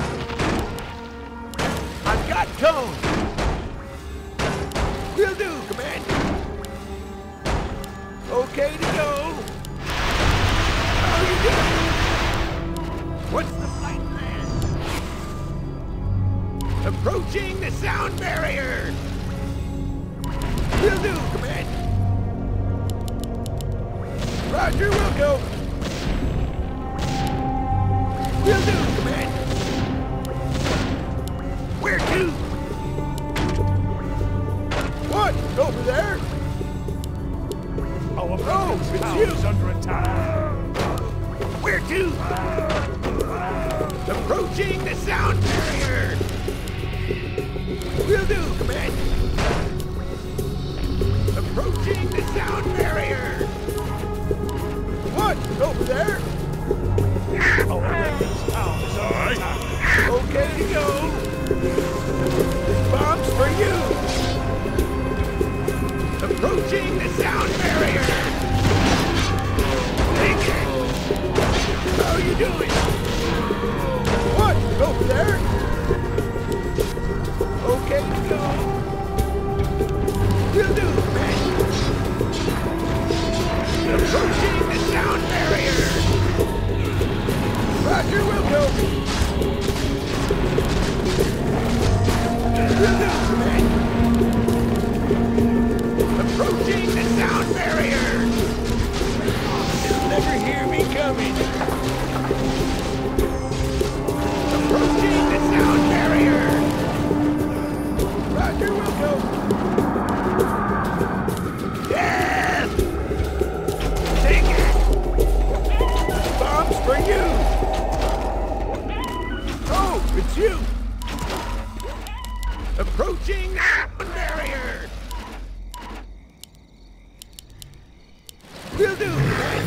I've got cone! Will do, Command! Okay to go! How you doing? What's the flight plan? Approaching the sound barrier! Will do, Command! Roger, Wilco! Will do, Command! Where to? What? Over there?
Our brethren's
it's
town
you.
is under attack.
Where to? Approaching the sound barrier! Will do, Command! Approaching the sound barrier! What? Over there?
Our brethren's town is under attack.
Okay to go! This bomb's for you! Approaching the sound barrier! Take it! How you doing? What? Over there? Okay to go! Will do, man! Approaching the sound barrier! Roger, Wilco! Will do, man! Approaching the sound barrier! They'll never hear me coming! Approaching the sound barrier! Roger, Wilco! Death! Take it! Bombs for you! Oh, it's you! Approaching the sound barrier! Will do, man!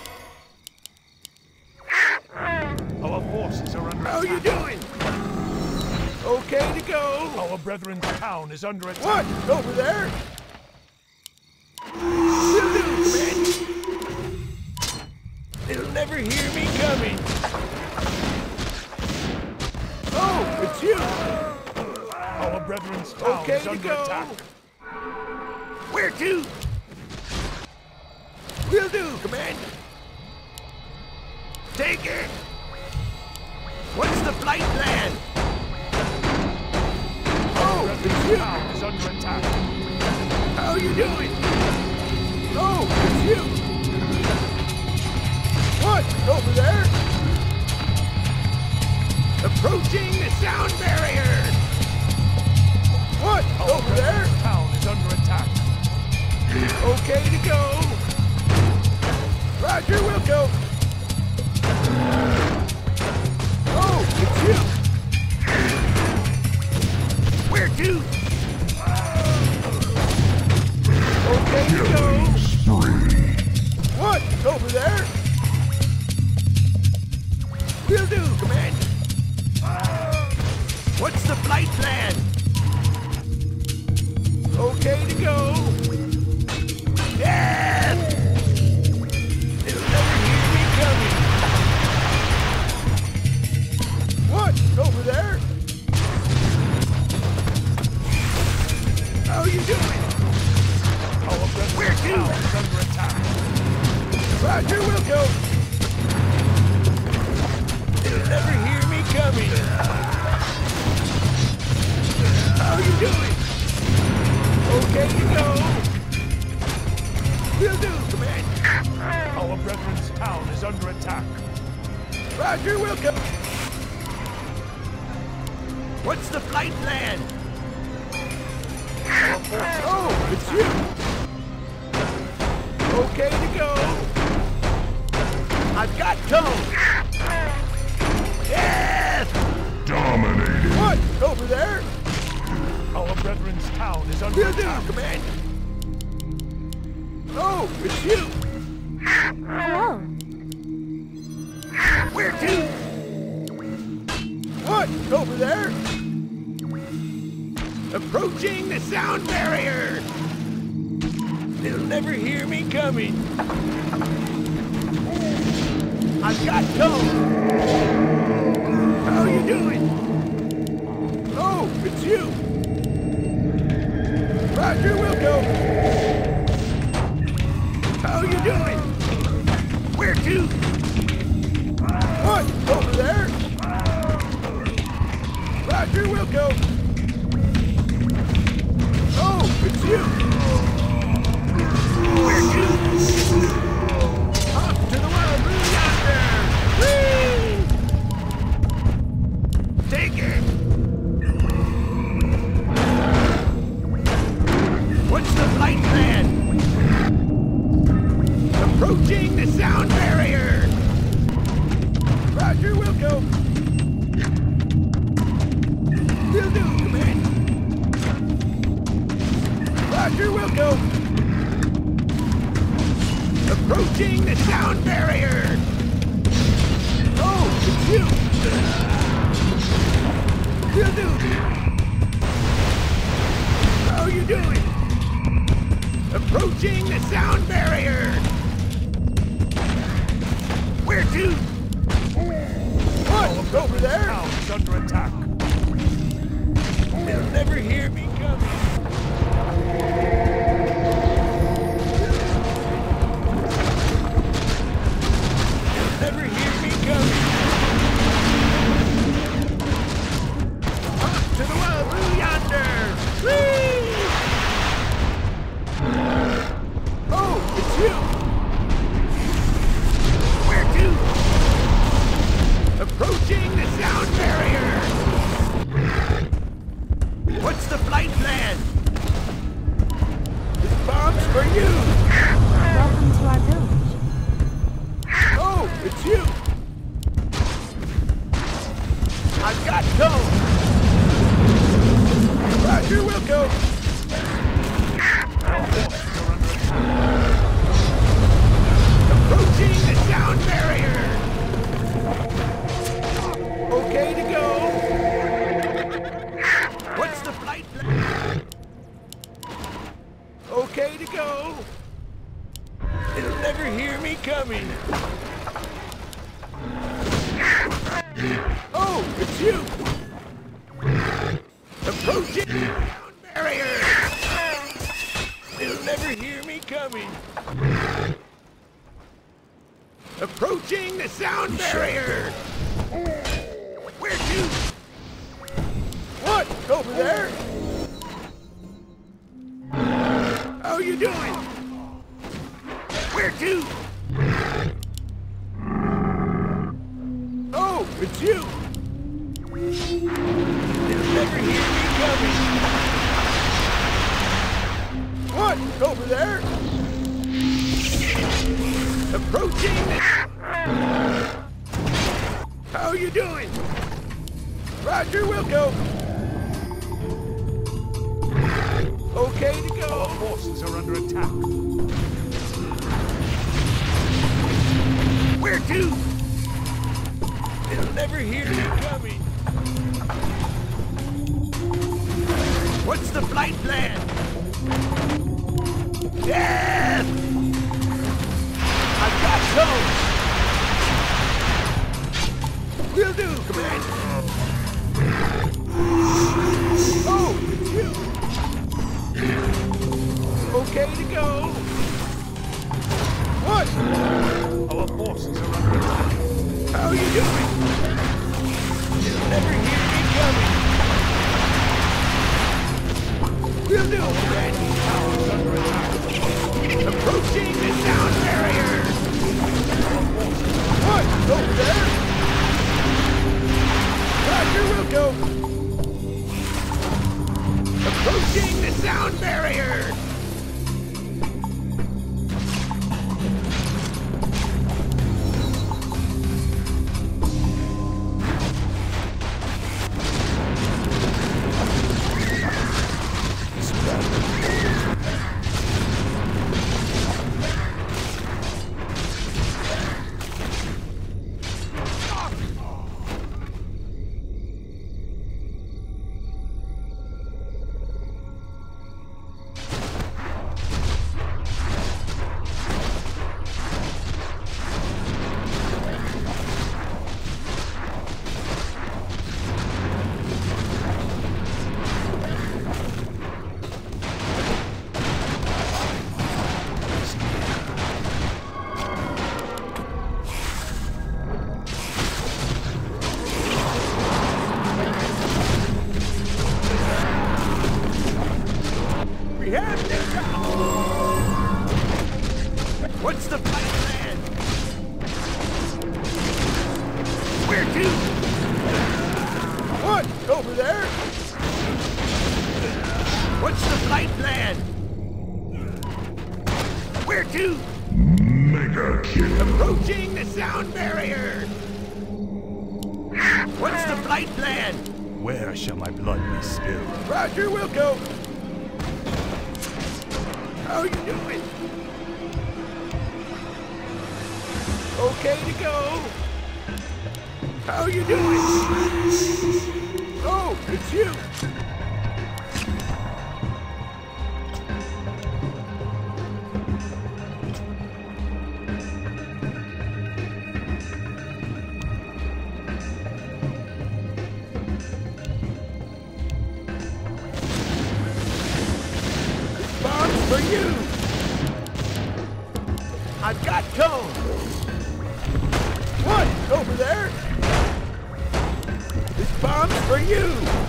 Our forces are under
How you
attack.
doing? Okay to go!
Our brethren's town is under attack.
What? Over there? Will do, man! They'll never hear me coming! Oh, it's you!
Our brethren's town
Okay
is
to
under
go!
attack.
Where to? Will do, Command! Take it! What's the flight plan?
Brethren's town is under attack.
How you doing? Oh, it's you. What? Over there? Approaching the sound barrier. What? Over there?
Brethren's town is under attack.
Okay to go. Roger, we'll go. Oh, it's you. Where to? Okay to go. What? Over there? Will do, Commander. What's the flight plan? Okay to go. Yes! They'll never hear me coming. What? Over there? How you doing?
Our Brethren's
Where to?
town is under attack.
Roger, we'll go. They'll never hear me coming. How you doing? Okay to go. Will do, Commander.
Our Brethren's town is under attack.
Roger, we'll go. What's the flight plan? Oh, it's you. Okay to go. I've got tone. Yes!
Dominated.
What? Over there?
Our Brethren's town is under
Will do,
attack.
Commander. Oh, it's you.
Hello.
Where to? What? Over there? Approaching the sound barrier. They'll never hear me coming. I've got tone. How you doing? Oh, it's you. Roger, we'll go. How you doing? Where to? What? Over there? Roger, we'll go. Oh, it's you. Where to? Off to the wild blue yonder. Whee! Take it. What's the flight plan? Approaching the sound barrier. Roger, we'll go. Will do, Commander. Roger, we'll go. Approaching the sound barrier. Oh, it's you. Will do. How you doing? Approaching the sound barrier. Where to? What? Over there?
Town is under attack.
They'll never hear me coming. They'll never hear me coming. Off to the wild blue yonder. Whee! Oh, it's you. Where to? Approaching the sound barrier. What's the flight plan? This bomb's for you.
Welcome to our village.
Oh, it's you. I've got tone. Roger, we'll go. Approaching the sound barrier. Okay to go. What's the flight plan? Okay to go. They'll never hear me coming. Oh, it's you. Approaching the sound barrier. They'll never hear me coming. Approaching the sound barrier. Where to? What? Over there? you doing? Where to? Oh, it's you! They'll never hear me coming! What? Over there? Approaching! How you doing? Roger, Wilco! Okay to go!
Our forces are under attack.
Where to? They'll never hear me coming. What's the flight plan? Death! I've got those! Will do, Commander! Oh, it's you! Okay to go! What?
Our forces are under attack.
How you doing? You'll never hear me coming. Will do, Commander.
Towers under attack.
Approaching the sound barrier. What? Over there? Roger, Wilco. Approaching the sound barrier. What's the flight plan? Where to? What? Over there? What's the flight plan? Where to?
Mega kill.
Approaching the sound barrier. What's the flight plan?
Where shall my blood be spilled?
Roger, Wilco. How you doing? Okay to go. How you doing? Oh, it's you. Bombs for you. I've got cone. What? Over there? This bomb's for you!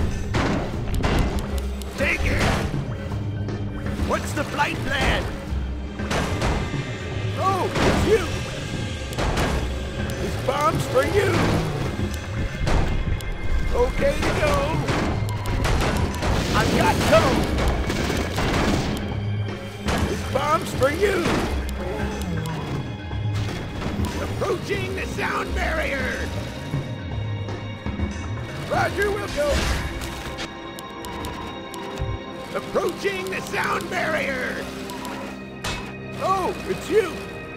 Take it! What's the flight plan? Oh, it's you! This bomb's for you! Okay to go! I've got cone! This bomb's for you! Approaching the sound barrier! Roger, Wilco! Approaching the sound barrier! Oh, it's you!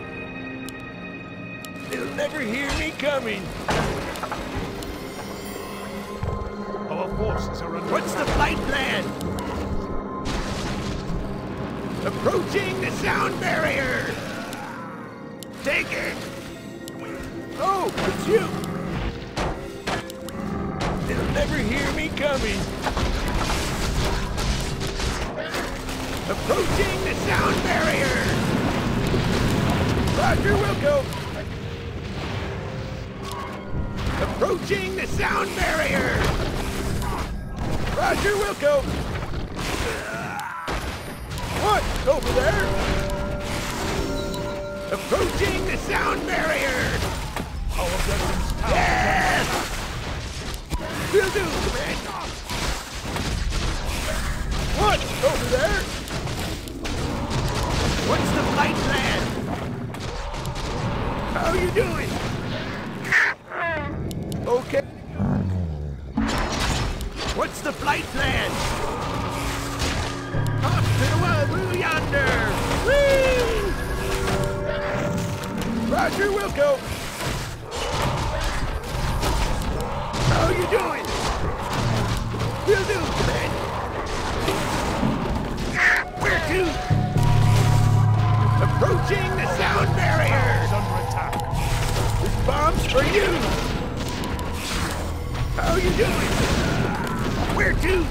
They'll never hear me coming!
Our forces are under
What's the flight plan? Approaching the sound barrier! Take it! Oh, it's you! They'll never hear me coming! Approaching the sound barrier! Roger, Wilco! Approaching the sound barrier! Roger, Wilco! What? Over there? Approaching the sound barrier!
Our veterans town.
Yes! Will do, Command! What? Over there? What's the flight plan? How you doing? Okay. What's the flight plan? Off to the wild blue yonder! Whee! Roger, Wilco! How you doing? Will do, Command! Where to? Approaching the sound barrier!
Under attack.
This bomb's for you! How you doing? Where to?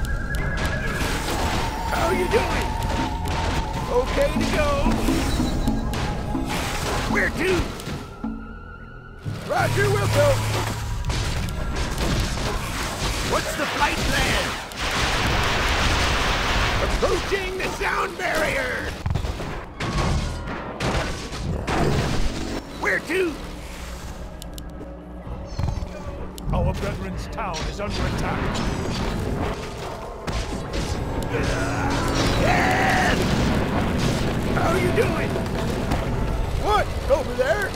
How you doing? Okay to go? Where to? Roger, Wilco! What's the flight plan? Approaching the sound barrier! Where to?
Our veterans town is under attack.
Yes! How you doing? What? Over there?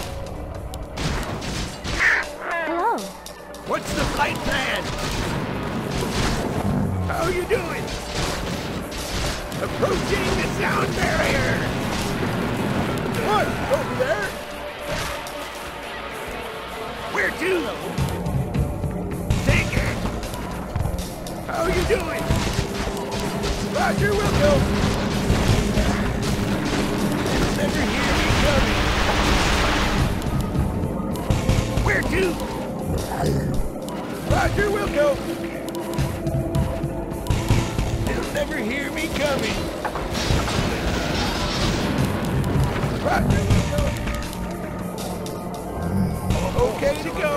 Hello.
What's the flight plan? How you doing? Approaching the sound barrier! What? Over there? Where to? Take it! How you doing? Roger, Wilco! You'll never hear me coming! Where to? Roger, Wilco! You'll never hear me coming! Roger, Wilco! Okay to go!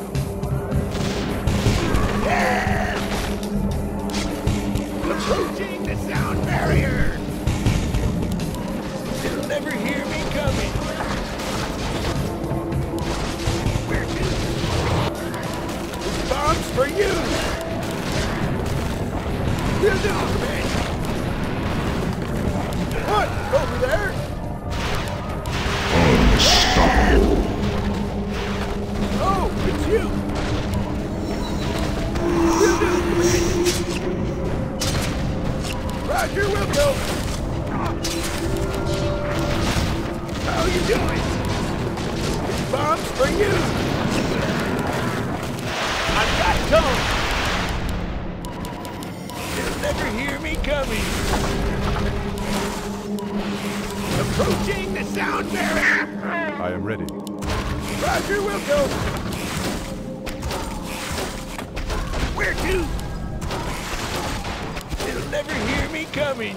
Yeah! Approaching the sound barrier! You'll never hear me coming! Where to? This bomb's for you! Will do, man! What? Over there? Oh, it's you! Will do, man! Roger, Wilco! How you doing? This bomb's for you! I've got tone! You'll never hear me coming! Approaching the sound barrier!
I am ready.
Roger, Wilco! Where to? You'll never hear me coming!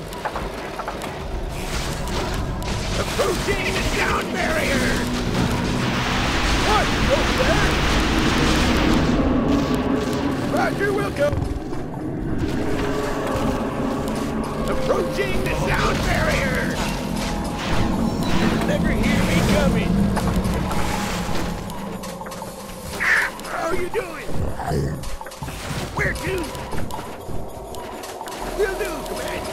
Approaching the sound barrier! What? Over there? Roger, Wilco! Approaching the sound barrier! You'll never hear me coming! How you doing? Where to? Will do, Command!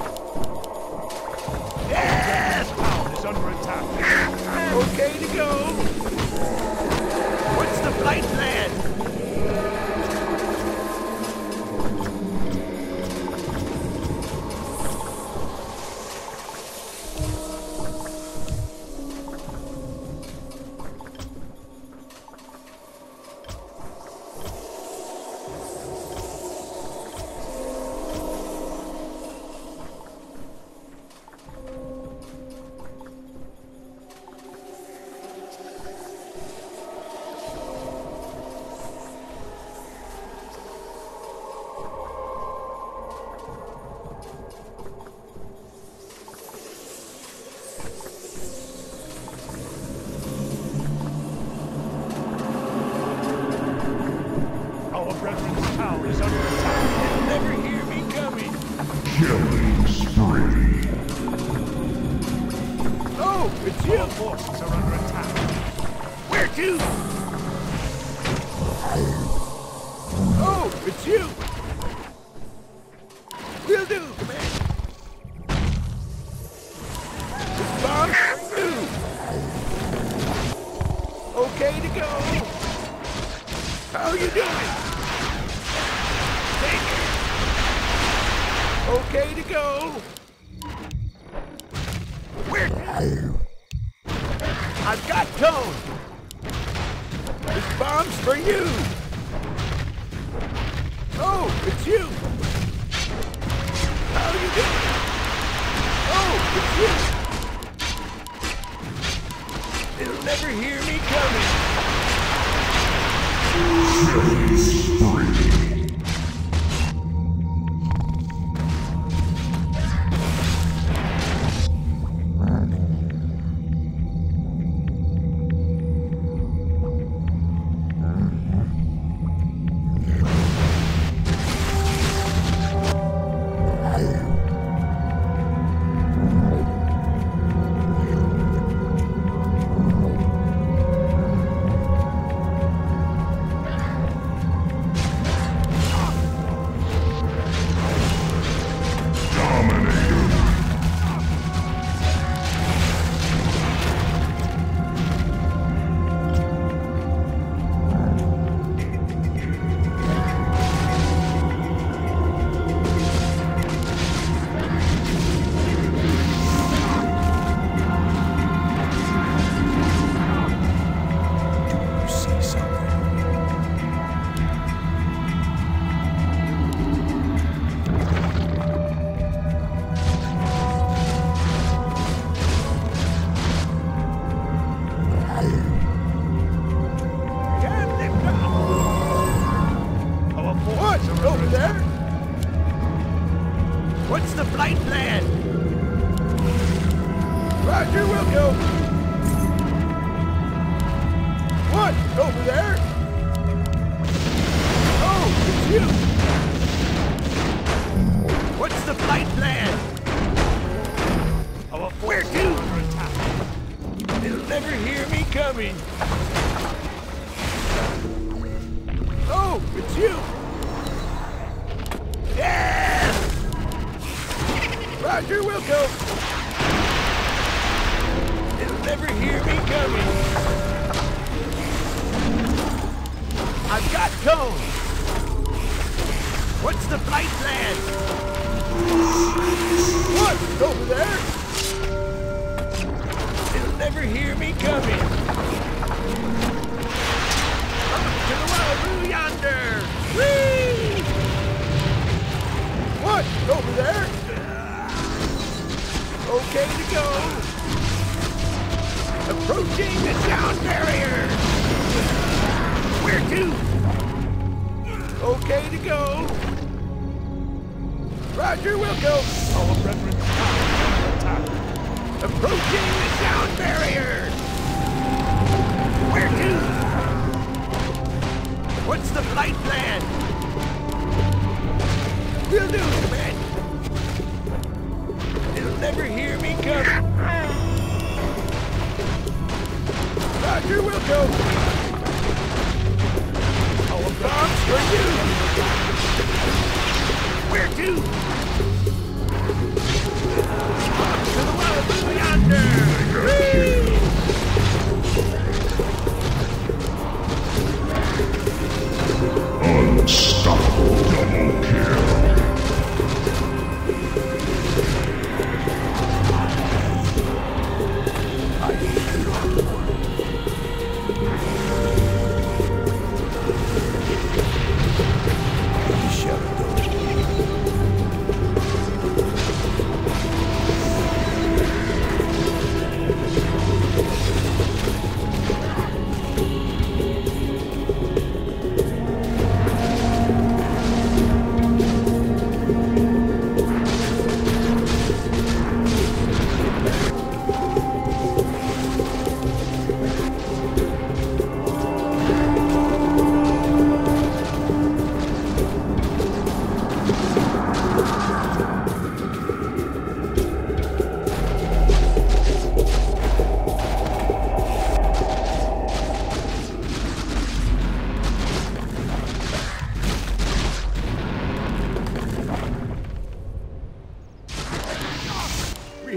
Yes!
Town is under attack.
Okay to go! What's the flight plan?
forces are under attack.
Where to? Oh, it's you! Will do, Command. Response two. Okay to go. How you doing? Take it. Okay to go. Where? I've got tone. This bomb's for you. Oh, it's you. How you doing? Oh, it's you. They'll never hear me coming.
Killing spree.
Over there? What's the flight plan? Roger, we'll go. What? Over there? Oh, it's you. What's the flight plan? Where to? They'll never hear me coming. Oh, it's you. Yeah! Roger, we'll go. They'll never hear me coming. I've got tone. What's the flight plan? What? Over there? They'll never hear me coming. Up to the wahoo yonder. Whee! What? Over there? Okay to go. Approaching the sound barrier. Where to? Okay to go. Roger, we'll go.
Our brethren are under attack.
Approaching the sound barrier. Where to? What's the flight plan? Will do, Command. They'll never hear me coming. Roger, we'll go. Our bombs for you. Where to? Up to the wahoo yonder. Whee!
Unstoppable double kill.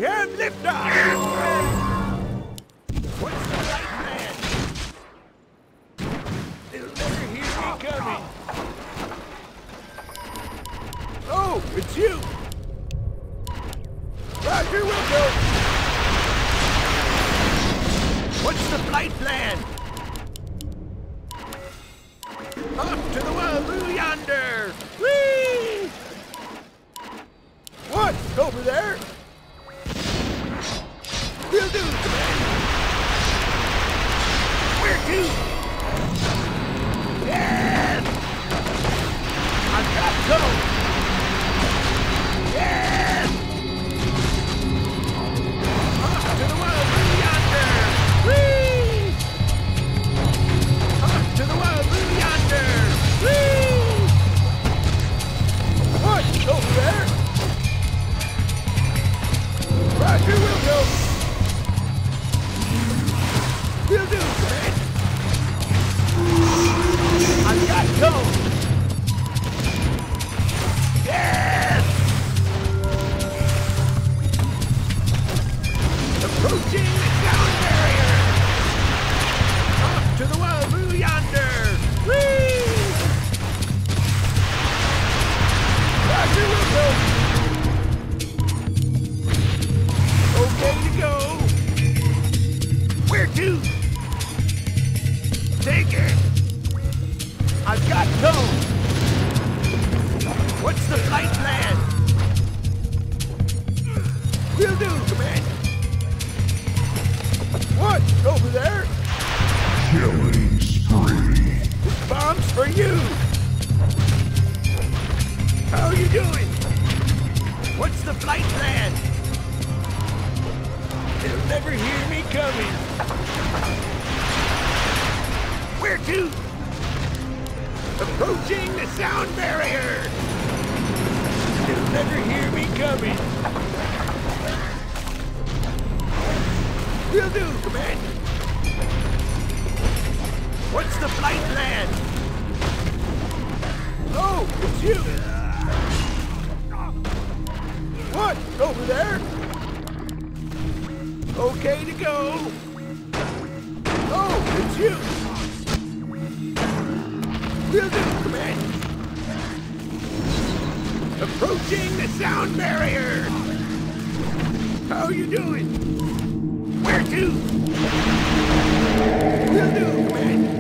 have liftoff! What's the right plan? They'll never hear me coming. Oh, it's you! Roger, we'll go! What's the flight plan? Off to the wild blue yonder! Whee! What? Over there? We'll do, Commander! Where to? Yes! I've got to! Yes! Off to the wild blue yonder! Whee! Off to the wild blue yonder! Whee! What? Over there? Roger, we'll go! We'll do, Commander! I've got to! Yes! Approaching the sound barrier! Off to the wild blue yonder! Whee! Roger, we'll go! Okay to go! Where to? Take it! I've got to! What's the flight plan? Will do, Commander! What? Over there?
Killing spree.
This bomb's for you! How are you doing? What's the flight plan? They'll never hear me coming. Where to? Approaching the sound barrier. They'll never hear me coming. Will do, Commander. What's the flight plan? Oh, it's you. What? Over there? Okay to go. Oh, it's you. Will do, Commander. Approaching the sound barrier. How are you doing? Where to? Will do, Commander.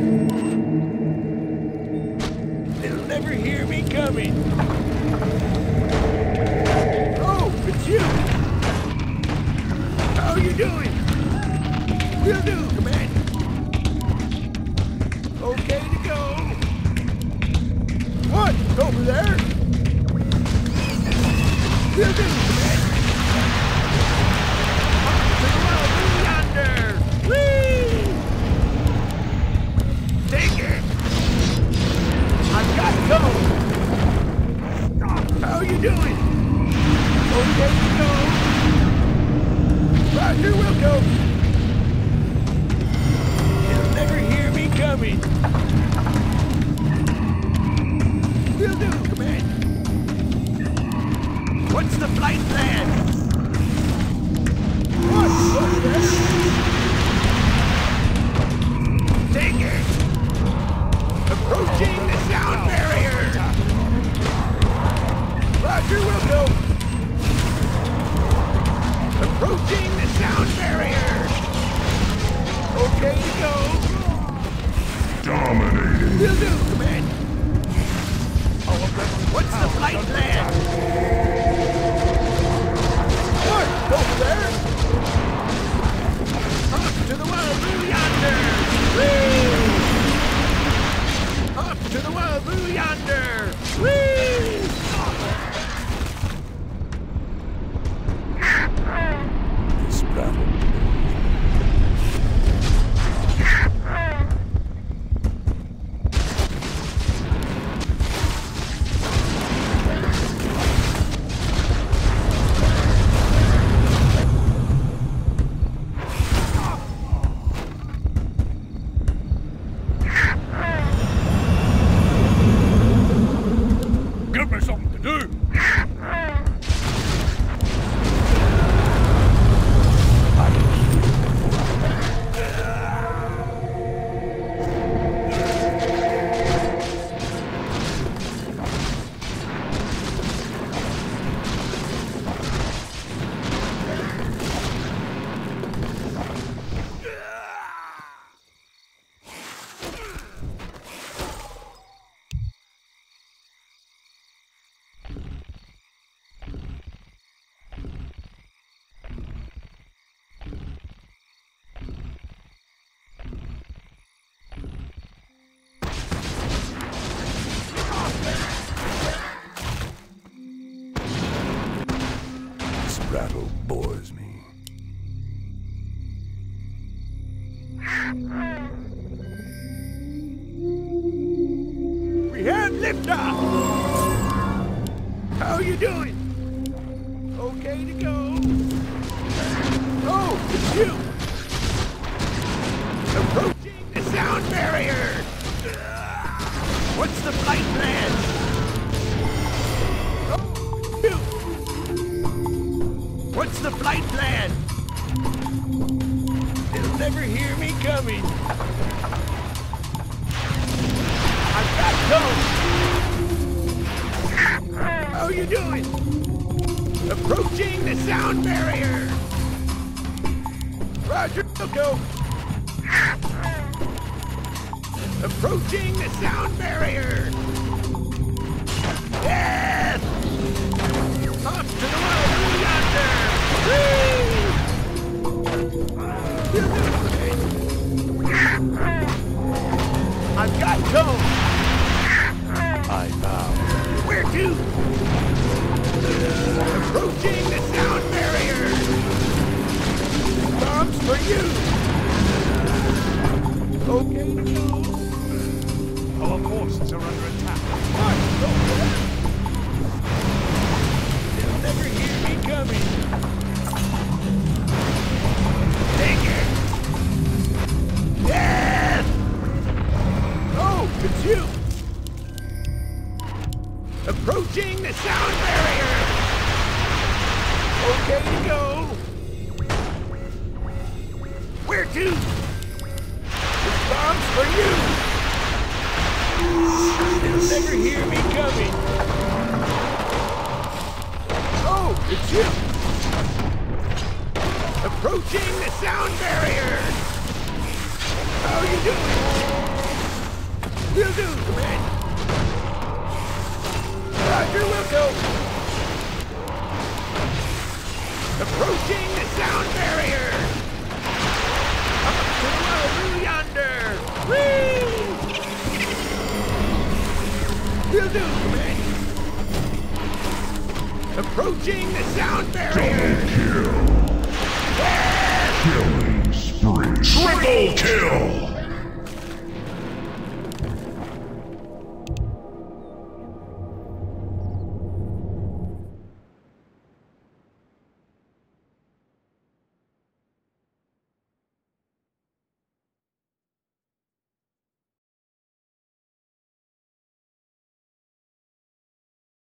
They'll never hear me coming. Oh, it's you. How are you doing? Will do, Commander. Okay to go. What? Over there? Will do, Commander. Up to the wild blue yonder. Whee! Take it. I've got to. How are you doing? Okay to go. Roger, we'll go. They'll never hear me coming. Will do, Commander. What's the flight plan? What? Over there? Take it. Approaching the sound barrier. Roger, we'll go. Approaching the sound barrier. Okay to go.
Dominating.
Will do, Commander. What's the flight plan? What? Over there? Off to the wild blue yonder! Whee! Off to the wild blue yonder! Whee! This battle.
battle bores me.
We have liftoff! How you doing? Okay to go? Oh, it's you! Approaching the sound barrier! What's the flight plan? Oh, you! What's the flight plan? They'll never hear me coming. I've got cones! How you doing? Approaching the sound barrier! Roger, go! Approaching the sound barrier! Yes! Off to the world yonder! I've got cones!
I bow.
Where to? Approaching the sound barrier! Bombs for you! Okay to go.
Our forces are under attack.
What? They'll never hear me coming. Take it! Yes! Oh, it's you! Approaching the sound barrier! Okay to go! Where to? This bomb's for you! They'll never hear me coming! Oh, it's you! Approaching the sound barrier! How you doing? Will do, Commander! Roger, will go! Approaching the sound barrier! Up to the world yonder! Whee! Will do, Commander! Approaching the sound barrier!
Double kill!
Yes!
Killing spree. Triple kill!